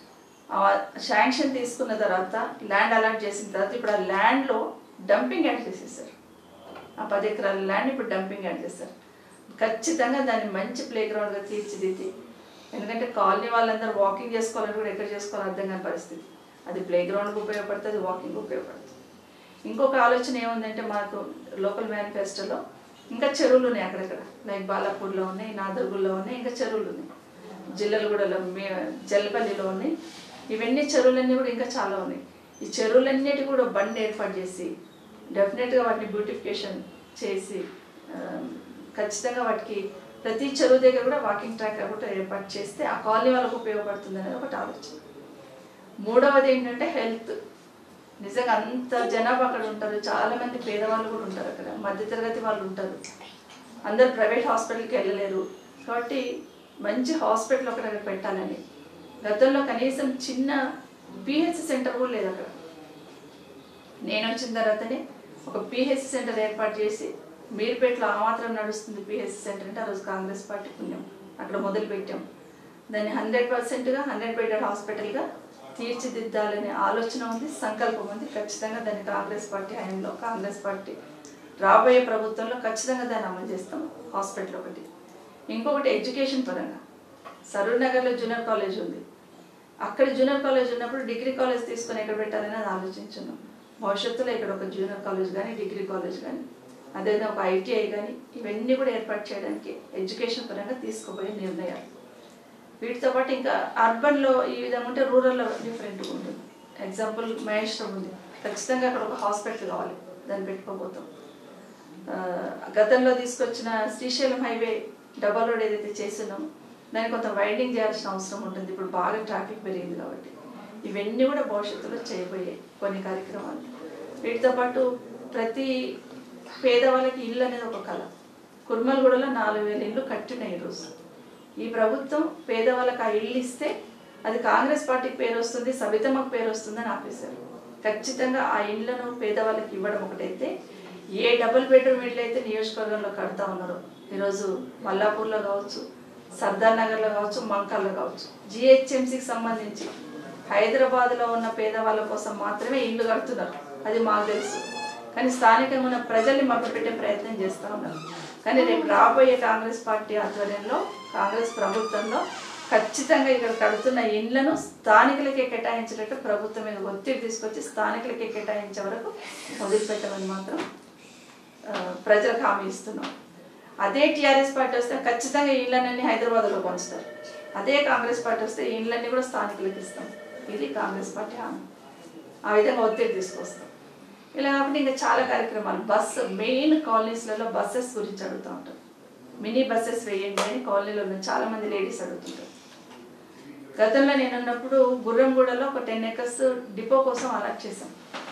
శాంక్షన్ తీసుకున్న తర్వాత ల్యాండ్ అలాట్ చేసిన తర్వాత ఇప్పుడు ఆ ల్యాండ్లో డంపింగ్ యాడ్ చేసేసారు. ఆ పది ఎకరాల ల్యాండ్ ఇప్పుడు డంపింగ్ యాడ్ చేస్తారు. ఖచ్చితంగా దాన్ని మంచి ప్లే గ్రౌండ్గా తీర్చిదిద్ది, ఎందుకంటే కాలనీ వాళ్ళందరూ వాకింగ్ చేసుకోవాలని కూడా ఎక్కడ చేసుకోవాలో అర్థం కాని పరిస్థితి. అది ప్లే గ్రౌండ్కి ఉపయోగపడుతుంది, వాకింగ్ ఉపయోగపడుతుంది. ఇంకొక ఆలోచన ఏముందంటే మాకు లోకల్ మేనిఫెస్టోలో ఇంకా చెరువులు ఉన్నాయి అక్కడక్కడ, లైక్ బాలాపూర్లో ఉన్నాయి, నాదర్గుల్లో ఉన్నాయి, ఇంకా చెరువులు ఉన్నాయి, జిల్లలగూడలో జల్పల్లిలో ఉన్నాయి. ఇవన్నీ చెరువులన్నీ కూడా ఇంకా చాలా ఉన్నాయి. ఈ చెరువులన్నిటి కూడా బండి ఏర్పాటు చేసి డెఫినెట్గా వాటిని బ్యూటిఫికేషన్ చేసి ఖచ్చితంగా వాటికి ప్రతి చెరువు దగ్గర కూడా వాకింగ్ ట్రాక్ కూడా ఏర్పాటు చేస్తే ఆ కాలనీ వాళ్ళకు ఉపయోగపడుతుంది అనేది ఒకటి ఆలోచన. మూడవది ఏంటంటే హెల్త్. నిజంగా అంత జనాభా అక్కడ ఉంటారు, చాలామంది పేదవాళ్ళు కూడా ఉంటారు అక్కడ, మధ్యతరగతి వాళ్ళు ఉంటారు, అందరు ప్రైవేట్ హాస్పిటల్కి వెళ్ళలేరు. కాబట్టి మంచి హాస్పిటల్ ఒకటి అక్కడ పెట్టాలని గతంలో కనీసం చిన్న పిహెచ్ సెంటర్ కూడా లేదు అక్కడ. నేను వచ్చిన తర్వాతనే ఒక పిహెచ్ సెంటర్ ఏర్పాటు చేసి మీర్పేటలో ఆ మాత్రం నడుస్తుంది పిహెచ్ సెంటర్ అంటే ఆ రోజు కాంగ్రెస్ పార్టీ పుణ్యం అక్కడ మొదలు పెట్టాం. దాన్ని హండ్రెడ్ పర్సెంట్గా హండ్రెడ్ బెడెడ్ హాస్పిటల్గా తీర్చిదిద్దాలనే ఆలోచన ఉంది, సంకల్పం ఉంది. ఖచ్చితంగా దాన్ని కాంగ్రెస్ పార్టీ హయాంలో కాంగ్రెస్ పార్టీ రాబోయే ప్రభుత్వంలో ఖచ్చితంగా దాన్ని అమలు చేస్తాం. హాస్పిటల్ ఒకటి. ఇంకొకటి ఎడ్యుకేషన్ పరంగా సరూర్ నగర్లో జూనియర్ కాలేజ్ ఉంది. అక్కడ జూనియర్ కాలేజ్ ఉన్నప్పుడు డిగ్రీ కాలేజ్ తీసుకొని ఎక్కడ పెట్టాలని అది ఆలోచించున్నాం. భవిష్యత్తులో ఇక్కడ ఒక జూనియర్ కాలేజ్ కానీ డిగ్రీ కాలేజ్ కానీ అదేవిధంగా ఒక ఐటీఐ కానీ ఇవన్నీ కూడా ఏర్పాటు చేయడానికి ఎడ్యుకేషన్ పరంగా తీసుకోబోయే నిర్ణయాలు. వీటితో పాటు ఇంకా అర్బన్లో ఈ విధంగా ఉంటే రూరల్లో డిఫరెంట్గా ఉంటుంది. ఎగ్జాంపుల్ మహేశ్వరం ఉంది, ఖచ్చితంగా అక్కడ ఒక హాస్పిటల్ కావాలి, దాన్ని పెట్టుకోబోతాం. గతంలో తీసుకొచ్చిన శ్రీశైలం హైవే డబల్ రోడ్ ఏదైతే చేస్తున్నామో దాన్ని కొంత వైండింగ్ చేయాల్సిన అవసరం ఉంటుంది, ఇప్పుడు బాగా ట్రాఫిక్ పెరిగింది కాబట్టి. ఇవన్నీ కూడా భవిష్యత్తులో చేయబోయే కొన్ని కార్యక్రమాలు. వీటితో పాటు ప్రతి పేదవాళ్ళకి ఇల్లు అనేది ఒక కళ. కుర్మలగూడలో నాలుగు వేల ఇల్లు కట్టినాయి ఈరోజు. ఈ ప్రభుత్వం పేదవాళ్ళకి ఆ ఇల్లు ఇస్తే అది కాంగ్రెస్ పార్టీకి పేరు వస్తుంది, సబితమ్మకు పేరు వస్తుందని ఆపేశారు. ఖచ్చితంగా ఆ ఇళ్లను పేదవాళ్ళకి ఇవ్వడం ఒకటైతే, ఏ డబుల్ బెడ్రూమ్ ఇళ్ళు అయితే నియోజకవర్గంలో కడతా ఉన్నారో ఈరోజు మల్లాపూర్లో కావచ్చు, సర్దార్ నగర్లో కావచ్చు, మంకాల్లో కావచ్చు, జిహెచ్ఎంసీకి సంబంధించి హైదరాబాద్లో ఉన్న పేదవాళ్ళ కోసం మాత్రమే ఇల్లు కడుతున్నారు, అది మాకు తెలుసు. కానీ స్థానికంగా ఉన్న ప్రజల్ని మభ్యపెట్టే ప్రయత్నం చేస్తూ ఉన్నారు. కానీ రేపు రాబోయే కాంగ్రెస్ పార్టీ ఆధ్వర్యంలో కాంగ్రెస్ ప్రభుత్వంలో ఖచ్చితంగా ఇక్కడ కడుతున్న ఇండ్లను స్థానికులకే కేటాయించేటట్టు ప్రభుత్వం మీద ఒత్తిడి తీసుకొచ్చి స్థానికులకే కేటాయించే వరకు వదిలిపెట్టమని మాత్రం ప్రజలకు హామీ ఇస్తున్నాం. అదే టీఆర్ఎస్ పార్టీ వస్తే ఖచ్చితంగా ఇళ్ళన్నీ హైదరాబాద్లో పంచుతారు. అదే కాంగ్రెస్ పార్టీ వస్తే ఇళ్ళన్నీ కూడా స్థానికులకు ఇస్తాం. ఇది కాంగ్రెస్ పార్టీ హామీ. ఆ విధంగా ఒత్తిడి తీసుకొస్తాం. ఇలా కాబట్టి ఇంకా చాలా కార్యక్రమాలు. బస్సు మెయిన్ కాలనీస్లలో బస్సెస్ గురించి అడుగుతూ ఉంటారు. మినీ బస్సెస్ వేయండి అని కాలనీలో ఉన్న చాలామంది లేడీస్ అడుగుతుంటారు. గతంలో నేను ఉన్నప్పుడు గుర్రంగూడలో ఒక టెన్ ఎకర్స్ డిపో కోసం అలాట్ చేశాం,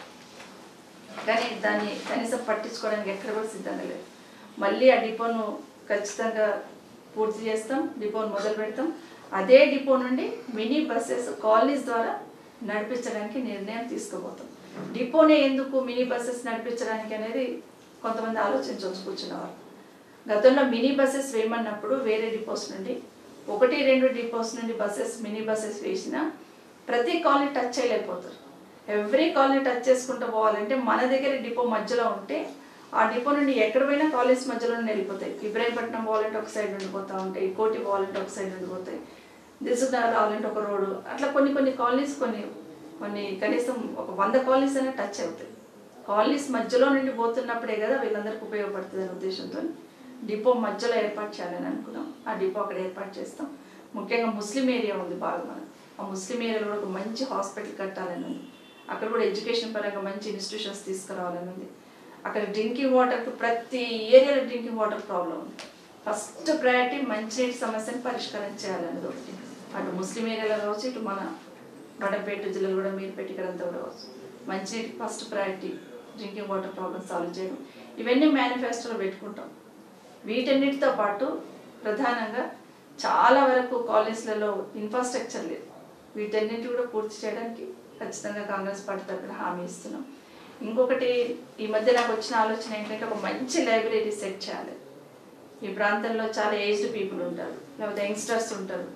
కానీ దాన్ని కనీసం పట్టించుకోవడానికి ఎక్కడ కూడా సిద్ధంగా లేదు. మళ్ళీ ఆ డిపోను ఖచ్చితంగా పూర్తి చేస్తాం, డిపోను మొదలు పెడతాం. అదే డిపో నుండి మినీ బస్సెస్ కాలనీస్ ద్వారా నడిపించడానికి నిర్ణయం తీసుకోబోతాం. డిపోనే ఎందుకు మినీ బస్సెస్ నడిపించడానికి అనేది కొంతమంది ఆలోచించవచ్చు కూర్చున్నవారు. గతంలో మినీ బస్సెస్ వేయమన్నప్పుడు వేరే డిపోస్ నుండి ఒకటి రెండు డిపోస్ నుండి బస్సెస్ మినీ బస్సెస్ వేసినా ప్రతి కాలనీ టచ్ చేయలేకపోతారు. ఎవ్రీ కాలనీ టచ్ చేసుకుంటూ పోవాలంటే మన దగ్గర డిపో మధ్యలో ఉంటే ఆ డిపో నుండి ఎక్కడ పోయినా కాలేజ్ మధ్యలో నుండి వెళ్ళిపోతాయి. ఇబ్రాహీంపట్నం పోవాలంటే ఒక సైడ్ ఉండిపోతూ ఉంటాయి, కోటి పోవాలంటే ఒక సైడ్ ఉండిపోతాయి, దిశగా రావాలంటే ఒక రోడ్డు, అట్లా కొన్ని కొన్ని కాలనీస్ కొన్ని కొన్ని కనీసం ఒక వంద కాలనీస్ అయినా టచ్ అవుతాయి. కాలనీస్ మధ్యలో నుండి పోతున్నప్పుడే కదా వీళ్ళందరికీ ఉపయోగపడుతుంది అనే ఉద్దేశంతో డిపో మధ్యలో ఏర్పాటు చేయాలని అనుకున్నాం. ఆ డిపో అక్కడ ఏర్పాటు చేస్తాం. ముఖ్యంగా ముస్లిం ఏరియా ఉంది బాగా, మనం ఆ ముస్లిం ఏరియాలో కూడా ఒక మంచి హాస్పిటల్ కట్టాలని ఉంది. అక్కడ కూడా ఎడ్యుకేషన్ పరంగా మంచి ఇన్స్టిట్యూషన్స్ తీసుకురావాలని ఉంది. అక్కడ డ్రింకింగ్ వాటర్కి ప్రతి ఏరియాలో డ్రింకింగ్ వాటర్ ప్రాబ్లం ఉంది. ఫస్ట్ ప్రయారిటీ మంచినీటి సమస్యను పరిష్కారం చేయాలనేది ఒకటి. అటు ముస్లిం ఏరియాలో కావచ్చు, ఇటు మన వడపేట జిల్లాలో కూడా మీరుపేట ఇక్కడంతా కూడా కావచ్చు. మంచినీటి first priority, drinking water problem solve చేయడం, ఇవన్నీ మేనిఫెస్టోలో పెట్టుకుంటాం. వీటన్నిటితో పాటు ప్రధానంగా చాలా వరకు కాలేజీలలో ఇన్ఫ్రాస్ట్రక్చర్ లేదు. వీటన్నిటి కూడా పూర్తి చేయడానికి ఖచ్చితంగా కాంగ్రెస్ పార్టీ తరఫున హామీ ఇస్తున్నాం. ఇంకొకటి, ఈ మధ్య నాకు వచ్చిన ఆలోచన ఏంటంటే ఒక మంచి లైబ్రరీ సెట్ చేయాలి. ఈ ప్రాంతంలో చాలా ఏజ్డ్ పీపుల్ ఉంటారు, లేకపోతే యంగ్స్టర్స్ ఉంటారు.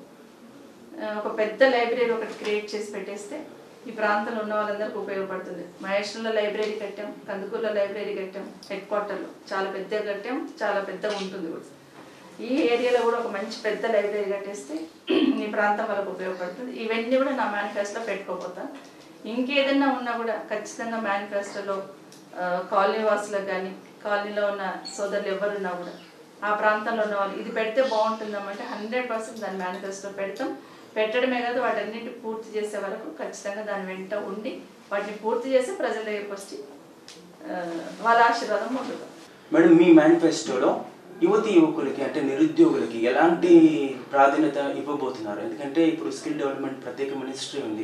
ఒక పెద్ద లైబ్రరీ ఒకటి క్రియేట్ చేసి పెట్టేస్తే ఈ ప్రాంతంలో ఉన్న వాళ్ళందరికీ ఉపయోగపడుతుంది. మహేశ్వరంలో లైబ్రరీ కట్టాం, కందుకూరులో లైబ్రరీ కట్టాం, హెడ్ క్వార్టర్లో చాలా పెద్దగా కట్టాం, చాలా పెద్దగా ఉంటుంది కూడా. ఈ ఏరియాలో కూడా ఒక మంచి పెద్ద లైబ్రరీ కట్టేస్తే ఈ ప్రాంతం వాళ్ళకు ఉపయోగపడుతుంది. ఇవన్నీ కూడా నా మేనిఫెస్టోలో పెట్టుకోపోతాను. ఇంకేదన్నా ఉన్నా కూడా ఖచ్చితంగా మేనిఫెస్టోలో కాలనీ వాసులకు కానీ కాలనీలో ఉన్న సోదరులు ఎవరున్నా కూడా ఆ ప్రాంతంలో ఉన్న వాళ్ళు ఇది పెడితే బాగుంటుందామంటే హండ్రెడ్ పర్సెంట్ దాని మేనిఫెస్టో పెడతాం. పెట్టడమే కాదు, వాటన్నింటి పూర్తి చేసే వరకు ఖచ్చితంగా దాని వెంట ఉండి వాటిని పూర్తి చేసి ప్రజల దగ్గరికి వచ్చి వాళ్ళ ఆశీర్వాదం పొందుతాం. మేడం, మీ మేనిఫెస్టోలో యువతి యువకులకి అంటే నిరుద్యోగులకి ఎలాంటి ప్రాధాన్యత ఇవ్వబోతున్నారు? ఎందుకంటే ఇప్పుడు స్కిల్ డెవలప్మెంట్ ప్రత్యేక మినిస్ట్రీ ఉంది.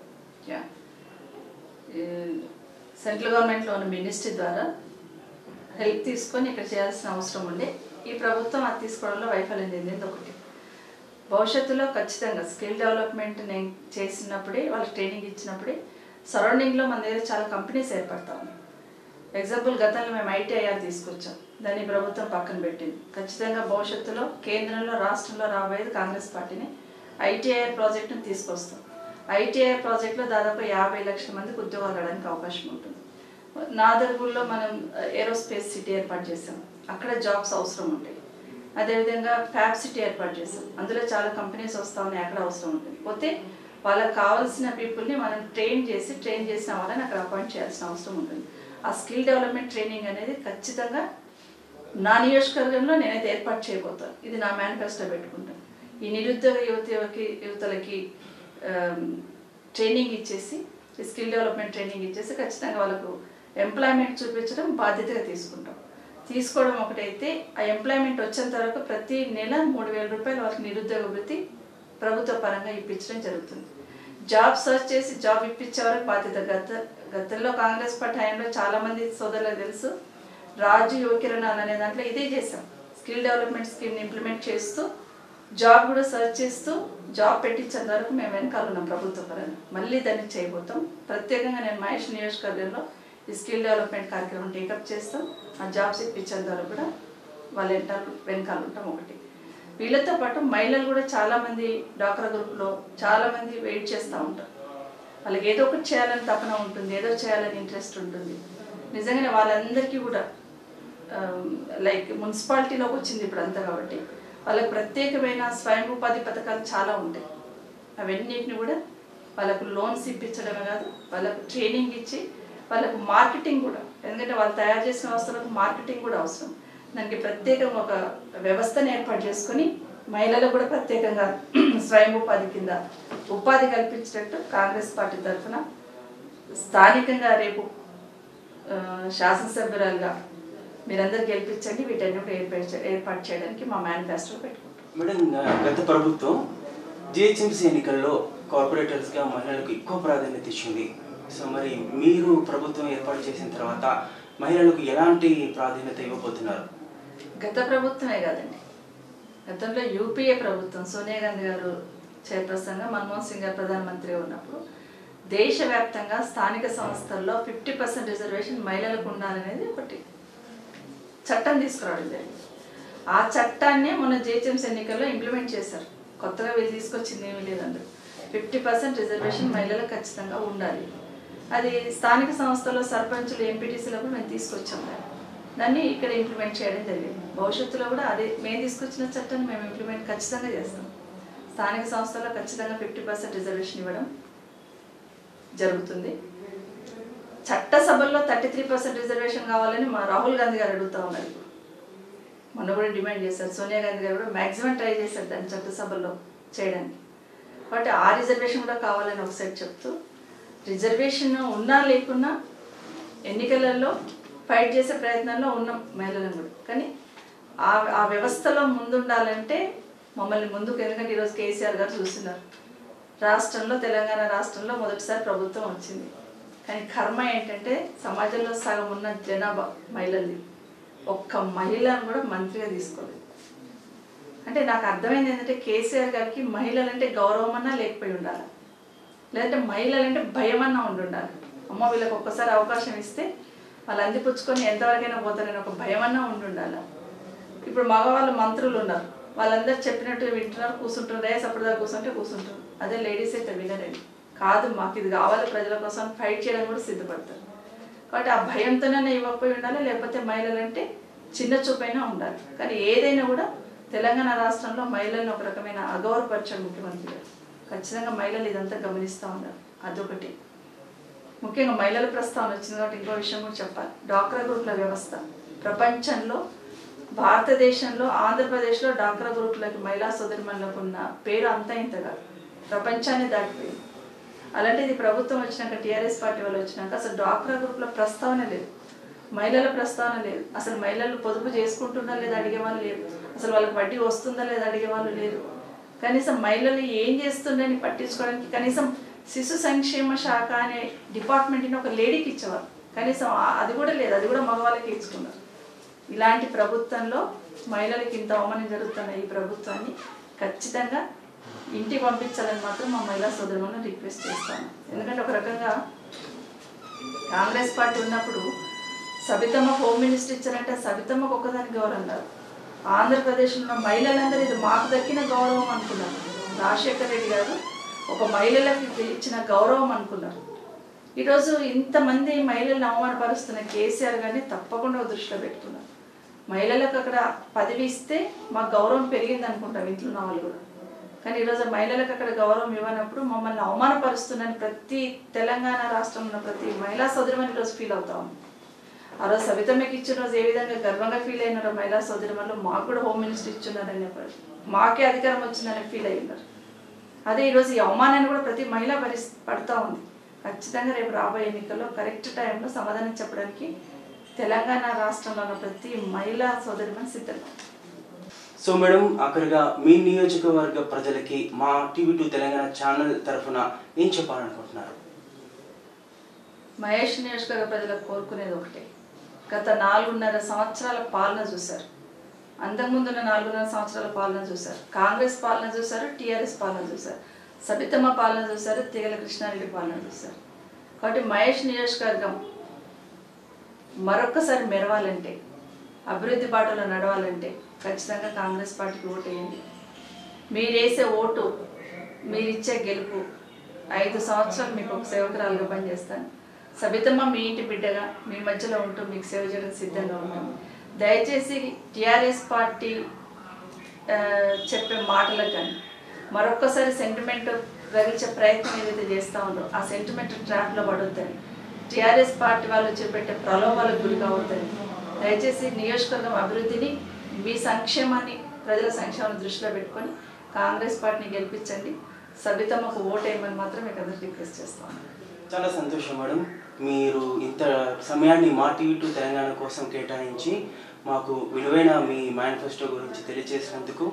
సెంట్రల్ గవర్నమెంట్లో ఉన్న మినిస్ట్రీ ద్వారా హెల్ప్ తీసుకొని ఇక్కడ చేయాల్సిన అవసరం ఉండే ఈ ప్రభుత్వం అది తీసుకోవడంలో వైఫల్యం చెందింది ఒకటి. భవిష్యత్తులో ఖచ్చితంగా స్కిల్ డెవలప్మెంట్ నేను చేసినప్పుడే వాళ్ళకి ట్రైనింగ్ ఇచ్చినప్పుడే సరౌండింగ్లో మన దగ్గర చాలా కంపెనీస్ ఏర్పడతా ఉన్నాయి. ఎగ్జాంపుల్, గతంలో మేము ఐటీఐఆర్ తీసుకొచ్చాం, దాన్ని ప్రభుత్వం పక్కన పెట్టింది. ఖచ్చితంగా భవిష్యత్తులో కేంద్రంలో రాష్ట్రంలో రాబోయేది కాంగ్రెస్ పార్టీని. ఐటీఐఆర్ ప్రాజెక్టును తీసుకొస్తాం. ఐటీఐఆర్ ప్రాజెక్టులో దాదాపు యాభై లక్షల మందికి ఉద్యోగాలు రావడానికి అవకాశం ఉంటుంది. నాదర్గూడలో మనం ఏరోస్పేస్ సిటీ ఏర్పాటు చేసాం, అక్కడ జాబ్స్ అవసరం ఉంటాయి. అదేవిధంగా ఫ్యాబ్ సిటీ ఏర్పాటు చేసాం, అందులో చాలా కంపెనీస్ వస్తూ ఉన్నాయి, అక్కడ అవసరం ఉంటుంది. పోతే వాళ్ళకి కావాల్సిన పీపుల్ని మనం ట్రైన్ చేసి ట్రైన్ చేసిన వాళ్ళని అక్కడ అపాయింట్ చేయాల్సిన అవసరం ఉంటుంది. ఆ స్కిల్ డెవలప్మెంట్ ట్రైనింగ్ అనేది ఖచ్చితంగా నా నియోజకవర్గంలో నేనైతే ఏర్పాటు చేయబోతాను. ఇది నా మేనిఫెస్టో పెట్టుకుంటాను. ఈ నిరుద్యోగ యువతి యువతలకి ట్రైనింగ్ ఇచ్చేసి స్కిల్ డెవలప్మెంట్ ట్రైనింగ్ ఇచ్చేసి ఖచ్చితంగా వాళ్ళకు ఎంప్లాయ్మెంట్ చూపించడం బాధ్యతగా తీసుకుంటాం. తీసుకోవడం ఒకటైతే ఆ ఎంప్లాయ్మెంట్ వచ్చేంత వరకు ప్రతి నెల మూడు వేల రూపాయలు వాళ్ళకి నిరుద్యోగ వృత్తి ప్రభుత్వ పరంగా ఇప్పించడం జరుగుతుంది. జాబ్ సర్చ్ చేసి జాబ్ ఇప్పించే వరకు బాధ్యత. గత గతంలో కాంగ్రెస్ పార్టీ హయాంలో చాలామంది సోదరులకు తెలుసు, రాజు యువకిరణాలు అనే దాంట్లో ఇదే చేసాం. స్కిల్ డెవలప్మెంట్ స్కీమ్ని ఇంప్లిమెంట్ చేస్తూ జాబ్ కూడా సర్చ్ చేస్తూ జాబ్ పెట్టించేంత వరకు మేము వెనకాల ఉన్నాం ప్రభుత్వ పరంగా. మళ్ళీ దాన్ని చేయబోతాం. ప్రత్యేకంగా నేను మహేష్ నియోజకవర్గంలో ఈ స్కిల్ డెవలప్మెంట్ కార్యక్రమం టేకప్ చేస్తాం. ఆ జాబ్స్ ఇప్పించేంత వరకు కూడా వాళ్ళ వెంట వెనకాల ఉంటాం ఒకటి. వీళ్ళతో పాటు మహిళలు కూడా చాలామంది డాక్రా గ్రూప్లో చాలామంది వెయిట్ చేస్తూ ఉంటారు. వాళ్ళకి ఏదో ఒకటి చేయాలని తపన ఉంటుంది, ఏదో చేయాలని ఇంట్రెస్ట్ ఉంటుంది. నిజంగానే వాళ్ళందరికీ కూడా లైక్ మున్సిపాలిటీలోకి వచ్చింది ఇప్పుడు అంతా, కాబట్టి వాళ్ళకి ప్రత్యేకమైన స్వయం ఉపాధి పథకాలు చాలా ఉంటాయి. అవన్నిటిని కూడా వాళ్ళకు లోన్స్ ఇప్పించడమే కాదు, వాళ్ళకు ట్రైనింగ్ ఇచ్చి వాళ్ళకు మార్కెటింగ్ కూడా, ఎందుకంటే వాళ్ళు తయారు చేసిన వస్తువులకు మార్కెటింగ్ కూడా అవసరం. దానికి ప్రత్యేకంగా ఒక వ్యవస్థను ఏర్పాటు చేసుకొని మహిళలకు కూడా ప్రత్యేకంగా స్వయం ఉపాధి కింద ఉపాధి కల్పించేటట్టు కాంగ్రెస్ పార్టీ తరఫున స్థానికంగా రేపు శాసనసభ్యురాలుగా మీరందరూ గెలిపించండి. వీటన్ని కూడా ఏర్పాటు ఏర్పాటు చేయడానికి మా మేనిఫెస్టో పెట్టుకుంటాం. మేడం, గత ప్రభుత్వం జిహెచ్ఎంసీ ఎన్నికల్లో కార్పొరేటర్స్గా మహిళలకు ఎక్కువ ప్రాధాన్యత ఇచ్చింది. సో మరి మీరు ప్రభుత్వం ఏర్పాటు చేసిన తర్వాత మహిళలకు ఎలాంటి ప్రాధాన్యత ఇవ్వబోతున్నారు? గత ప్రభుత్వమే కాదండి, గతంలో యూపీఏ ప్రభుత్వం సోనియా గాంధీ గారు చైర్పర్సన్గా, మన్మోహన్ సింగ్ గారు ప్రధానమంత్రిగా ఉన్నప్పుడు దేశవ్యాప్తంగా స్థానిక సంస్థల్లో ఫిఫ్టీ పర్సెంట్ రిజర్వేషన్ మహిళలకు ఉండాలనేది ఒకటి చట్టం తీసుకురావడం జరిగింది. ఆ చట్టాన్నే మొన్న జిహెచ్ఎంసీ ఎన్నికల్లో ఇంప్లిమెంట్ చేశారు. కొత్తగా వీళ్ళు తీసుకొచ్చింది ఏమీ లేదండి. ఫిఫ్టీ పర్సెంట్ రిజర్వేషన్ మహిళలకు ఖచ్చితంగా ఉండాలి. అది స్థానిక సంస్థలో సర్పంచులు, ఎంపీటీసీలకు మేము తీసుకొచ్చాము. దాన్ని ఇక్కడ ఇంప్లిమెంట్ చేయడం జరిగింది. భవిష్యత్తులో కూడా అదే మేము తీసుకొచ్చిన చట్టాన్ని మేము ఇంప్లిమెంట్ ఖచ్చితంగా చేస్తాం. స్థానిక సంస్థల్లో ఖచ్చితంగా ఫిఫ్టీ పర్సెంట్ రిజర్వేషన్ ఇవ్వడం జరుగుతుంది. చట్టసభల్లో థర్టీ త్రీ పర్సెంట్ రిజర్వేషన్ కావాలని మా రాహుల్ గాంధీ గారు అడుగుతూ ఉన్నారు. మొన్న కూడా డిమాండ్ చేశారు. సోనియా గాంధీ గారు కూడా మ్యాక్సిమం ట్రై చేశారు దాన్ని చట్టసభల్లో చేయడానికి. కాబట్టి ఆ రిజర్వేషన్ కూడా కావాలని ఒకసారి చెప్తూ, రిజర్వేషన్ ఉన్నా లేకున్నా ఎన్నికలలో ఫైట్ చేసే ప్రయత్నంలో ఉన్నాం మహిళలను కూడా. కానీ ఆ ఆ వ్యవస్థలో ముందుండాలంటే మమ్మల్ని ముందుకు, ఎందుకంటే ఈరోజు కేసీఆర్ గారు చూస్తున్నారు, రాష్ట్రంలో తెలంగాణ రాష్ట్రంలో మొదటిసారి ప్రభుత్వం వచ్చింది. కానీ కర్మ ఏంటంటే సమాజంలో సగం ఉన్న జనాభా మహిళల్ని ఒక్క మహిళను కూడా మంత్రిగా తీసుకోలేదు. అంటే నాకు అర్థమైంది ఏంటంటే కేసీఆర్ గారికి మహిళలంటే గౌరవం అన్నా లేకపోయి ఉండాలి, లేదంటే మహిళలంటే భయం అన్నా ఉండి ఉండాలి. అమ్మ వీళ్ళకి ఒక్కసారి అవకాశం ఇస్తే వాళ్ళు అందిపుచ్చుకొని ఎంతవరకైనా పోతారని ఒక భయం అన్నా ఉండి ఉండాలి. ఇప్పుడు మగవాళ్ళు మంత్రులు ఉన్నారు, వాళ్ళందరూ చెప్పినట్టు వింటున్నారు, కూర్చుంటారు, రేస్ అప్పటిదాకా కూర్చుంటే కూర్చుంటారు. అదే లేడీస్ అయితే వినరండి. కాదు మాకు ఇది కావాలి, ప్రజల కోసం ఫైట్ చేయడం కూడా సిద్ధపడతారు. కాబట్టి ఆ భయంతోనే ఇవ్వకపోయి ఉండాలి, లేకపోతే మహిళలంటే చిన్న చూపైనా ఉండాలి. కానీ ఏదైనా కూడా తెలంగాణ రాష్ట్రంలో మహిళలను ఒక రకమైన అగౌరవపరిచాడు ముఖ్యమంత్రి గారు. ఖచ్చితంగా మహిళలు ఇదంతా గమనిస్తూ ఉన్నారు. అదొకటి. ముఖ్యంగా మహిళల ప్రస్తావన వచ్చింది కాబట్టి ఇంకో విషయం కూడా చెప్పాలి. డ్వాక్రా గ్రూపుల వ్యవస్థ ప్రపంచంలో, భారతదేశంలో, ఆంధ్రప్రదేశ్లో డ్వాక్రా గ్రూపులకు మహిళా సోదరిమణులకు ఉన్న పేరు అంతా ఇంతగా ప్రపంచాన్ని దాటిపోయింది. అలాంటిది ప్రభుత్వం వచ్చినాక, టీఆర్ఎస్ పార్టీ వాళ్ళు వచ్చినాక అసలు డ్వాక్రా గ్రూపుల ప్రస్తావన లేదు, మహిళల ప్రస్తావన లేదు. అసలు మహిళలు పొదుపు చేసుకుంటుందా లేదా అడిగే వాళ్ళు లేరు, అసలు వాళ్ళకి వడ్డీ వస్తుందా లేదా అడిగే వాళ్ళు లేరు. కనీసం మహిళలు ఏం చేస్తుందని పట్టించుకోవడానికి కనీసం శిశు సంక్షేమ శాఖ అనే డిపార్ట్మెంట్ని ఒక లేడీకి ఇచ్చేవారు. కనీసం అది కూడా లేదు, అది కూడా మగవాళ్ళకి ఇచ్చుకున్నారు. ఇలాంటి ప్రభుత్వంలో మహిళలకి ఇంత అవమానం జరుగుతున్న ఈ ప్రభుత్వాన్ని ఖచ్చితంగా ఇంటికి పంపించాలని మాత్రం మా మహిళా సోదరులను రిక్వెస్ట్ చేస్తాను. ఎందుకంటే ఒక రకంగా కాంగ్రెస్ పార్టీ ఉన్నప్పుడు సబితమ్మ హోమ్ మినిస్టర్ ఇచ్చారంటే సబితమ్మకు ఒక్కదానికి గౌరవం కాదు, ఆంధ్రప్రదేశ్లో ఉన్న మహిళలందరూ ఇది మాకు దక్కిన గౌరవం అనుకున్నారు. రాజశేఖర్ రెడ్డి గారు ఒక మహిళలకు ఇచ్చిన గౌరవం అనుకున్నారు. ఈరోజు ఇంతమంది మహిళలను అవమానపరుస్తున్న కేసీఆర్ గారిని తప్పకుండా దృష్టిలో పెట్టుకున్నారు. మహిళలకు అక్కడ పదవి ఇస్తే మాకు గౌరవం పెరిగింది అనుకుంటాం ఇంట్లో ఉన్న వాళ్ళు కూడా. కానీ ఈరోజు మహిళలకు అక్కడ గౌరవం ఇవ్వనప్పుడు మమ్మల్ని అవమానపరుస్తుందని ప్రతి తెలంగాణ రాష్ట్రంలో ఉన్న ప్రతి మహిళా సోదరిమణి ఈరోజు ఫీల్ అవుతా ఉంది. ఆ రోజు సవితమ్మకి ఇచ్చిన రోజు ఏ విధంగా గర్వంగా ఫీల్ అయినారో మహిళా సోదరిమణులు, మాకు కూడా హోమ్ మినిస్టర్ ఇచ్చున్నారని చెప్పారు, మాకే అధికారం వచ్చిందని ఫీల్ అయ్యారు. అదే ఈరోజు ఈ అవమానాన్ని కూడా ప్రతి మహిళ పరి పడుతూ ఉంది. ఖచ్చితంగా రేపు రాబోయే ఎన్నికల్లో కరెక్ట్ టైంలో సమాధానం చెప్పడానికి తెలంగాణ రాష్ట్రంలో ఉన్న ప్రతి మహిళా సోదరిమణి సిద్ధంగా. సో మేడం, ఆఖరిగా మీ నియోజకవర్గ ప్రజలకి మా టీవీ టూ తెలంగాణ ఛానల్ తరఫున ఏం చెప్పాలనుకుంటున్నారు? మహేష్ నియోజకవర్గ ప్రజలకు కోరుకునేది ఒకటే, గత నాలుగున్నర సంవత్సరాల పాలన చూశారు, అంతకుముందున్న నాలుగున్నర సంవత్సరాల పాలన చూశారు, కాంగ్రెస్ పాలన చూశారు, టీఆర్ఎస్ పాలన చూశారు, సబితమ్మ పాలన చూశారు, తిగల కృష్ణారెడ్డి పాలన చూశారు. కాబట్టి మహేష్ నియోజకవర్గం మరొక్కసారి మెరవాలంటే, అభివృద్ధి బాటలో నడవాలంటే ఖచ్చితంగా కాంగ్రెస్ పార్టీకి ఓటు వేయండి. మీరేసే ఓటు, మీరిచ్చే గెలుపు, ఐదు సంవత్సరాలు మీకు ఒక సేవకురాలుగా పనిచేస్తాను. సబితమ్మ మీ ఇంటి బిడ్డగా మీ మధ్యలో ఉంటూ మీకు సేవ చేయడం సిద్ధంగా ఉంటాము. దయచేసి టీఆర్ఎస్ పార్టీ చెప్పే మాటలకు కానీ మరొక్కసారి సెంటిమెంట్ రగిల్చే ప్రయత్నం ఏదైతే చేస్తూ ఉందో ఆ సెంటిమెంట్ ట్రాప్లో పడొద్దని, టీఆర్ఎస్ పార్టీ వాళ్ళు చేపట్టే ప్రలోభాలకు గురి కావద్దని, దయచేసి నియోజకవర్గం అభివృద్ధిని, మీ సంక్షేమాన్ని, ప్రజల సంక్షేమాన్ని దృష్టిలో పెట్టుకొని కాంగ్రెస్ పార్టీని గెలిపించండి. సబితమ్మకు ఓటేయమని మాత్రం మీకు అందరికీ రిక్వెస్ట్ చేస్తాను. చాలా సంతోషం మేడం, మీరు ఇంత సమయాన్ని మా టీవీ టూ తెలంగాణ కోసం కేటాయించి మాకు విలువైన మీ మేనిఫెస్టో గురించి తెలియజేసినందుకు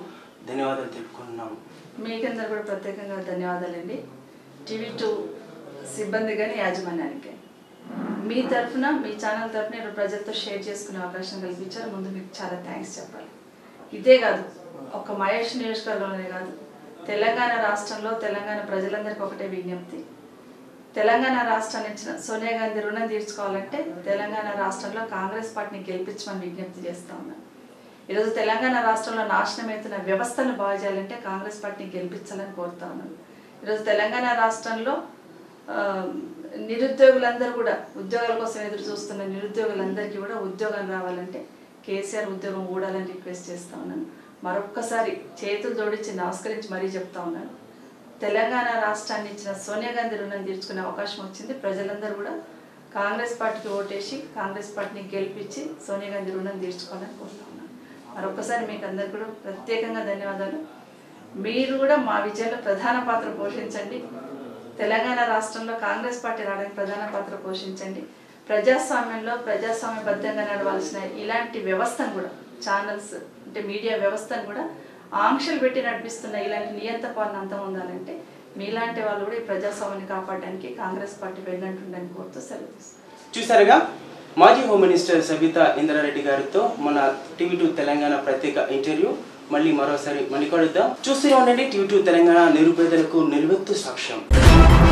ధన్యవాదాలు తెలుపుకుంటున్నాము. మీకందరూ కూడా ప్రత్యేకంగా ధన్యవాదాలండి. టీవీ టూ సిబ్బంది కానీ యాజమాన్యానికి మీ తరఫున మీ ఛానల్ తరఫున ఇక్కడ ప్రజలతో షేర్ చేసుకునే అవకాశం కల్పించారు. ముందు మీకు చాలా థ్యాంక్స్ చెప్పాలి. ఇదే కాదు, ఒక మహేష్ నియోజకవర్గంలోనే కాదు, తెలంగాణ రాష్ట్రంలో తెలంగాణ ప్రజలందరికీ ఒకటే విజ్ఞప్తి. తెలంగాణ రాష్ట్రాన్ని ఇచ్చిన సోనియా గాంధీ రుణం తీర్చుకోవాలంటే తెలంగాణ రాష్ట్రంలో కాంగ్రెస్ పార్టీని గెలిపించమని విజ్ఞప్తి చేస్తూ ఉన్నాను. ఈరోజు తెలంగాణ రాష్ట్రంలో నాశనం అవుతున్న వ్యవస్థను బాగు చేయాలంటే కాంగ్రెస్ పార్టీని గెలిపించాలని కోరుతా ఉన్నాను. ఈరోజు తెలంగాణ రాష్ట్రంలో నిరుద్యోగులందరూ కూడా ఉద్యోగాల కోసం ఎదురు చూస్తున్న నిరుద్యోగులందరికీ కూడా ఉద్యోగం రావాలంటే కేసీఆర్ ఉద్యోగం ఊడాలని రిక్వెస్ట్ చేస్తూ ఉన్నాను. మరొక్కసారి చేతులు జోడించి నమస్కరించి మరీ చెప్తా ఉన్నాను, తెలంగాణ రాష్ట్రాన్ని ఇచ్చిన సోనియా గాంధీ రుణం తీర్చుకునే అవకాశం వచ్చింది. ప్రజలందరూ కూడా కాంగ్రెస్ పార్టీకి ఓటేసి కాంగ్రెస్ పార్టీని గెలిపించి సోనియా గాంధీ రుణం తీర్చుకోవాలని కోరుతా ఉన్నాను. మరొకసారి మీకు అందరు కూడా ప్రత్యేకంగా ధన్యవాదాలు. మీరు కూడా మా విజయంలో ప్రధాన పాత్ర పోషించండి. తెలంగాణ రాష్ట్రంలో కాంగ్రెస్ పార్టీ రావడానికి ప్రధాన పాత్ర పోషించండి. ప్రజాస్వామ్యంలో ప్రజాస్వామ్యబద్ధంగా నడవాల్సిన ఇలాంటి వ్యవస్థను కూడా, ఛానల్స్ అంటే మీడియా వ్యవస్థను కూడా ఆంక్షలు పెట్టి నడిపిస్తున్న ఇలాంటి నియంత పాలన అంతం ఉండాలంటే మీలాంటి వాళ్ళు కూడా ఈ ప్రజాస్వామ్యాన్ని కాపాడడానికి కాంగ్రెస్ పార్టీ వెన్నంటుండని కోరుతూ సెలవు తీసుకుంటారు. చూసారుగా మాజీ హోమ్ మినిస్టర్ సబితా ఇంద్రారెడ్డి గారితో మన టీవీ టూ తెలంగాణ ప్రత్యేక ఇంటర్వ్యూ. మళ్ళీ మరోసారి మళ్ళీ కలుద్దాం. చూస్తూనే ఉండండి టీవీ టూ తెలంగాణ, నిరుపేదలకు నిలువెత్తు సాక్ష్యం.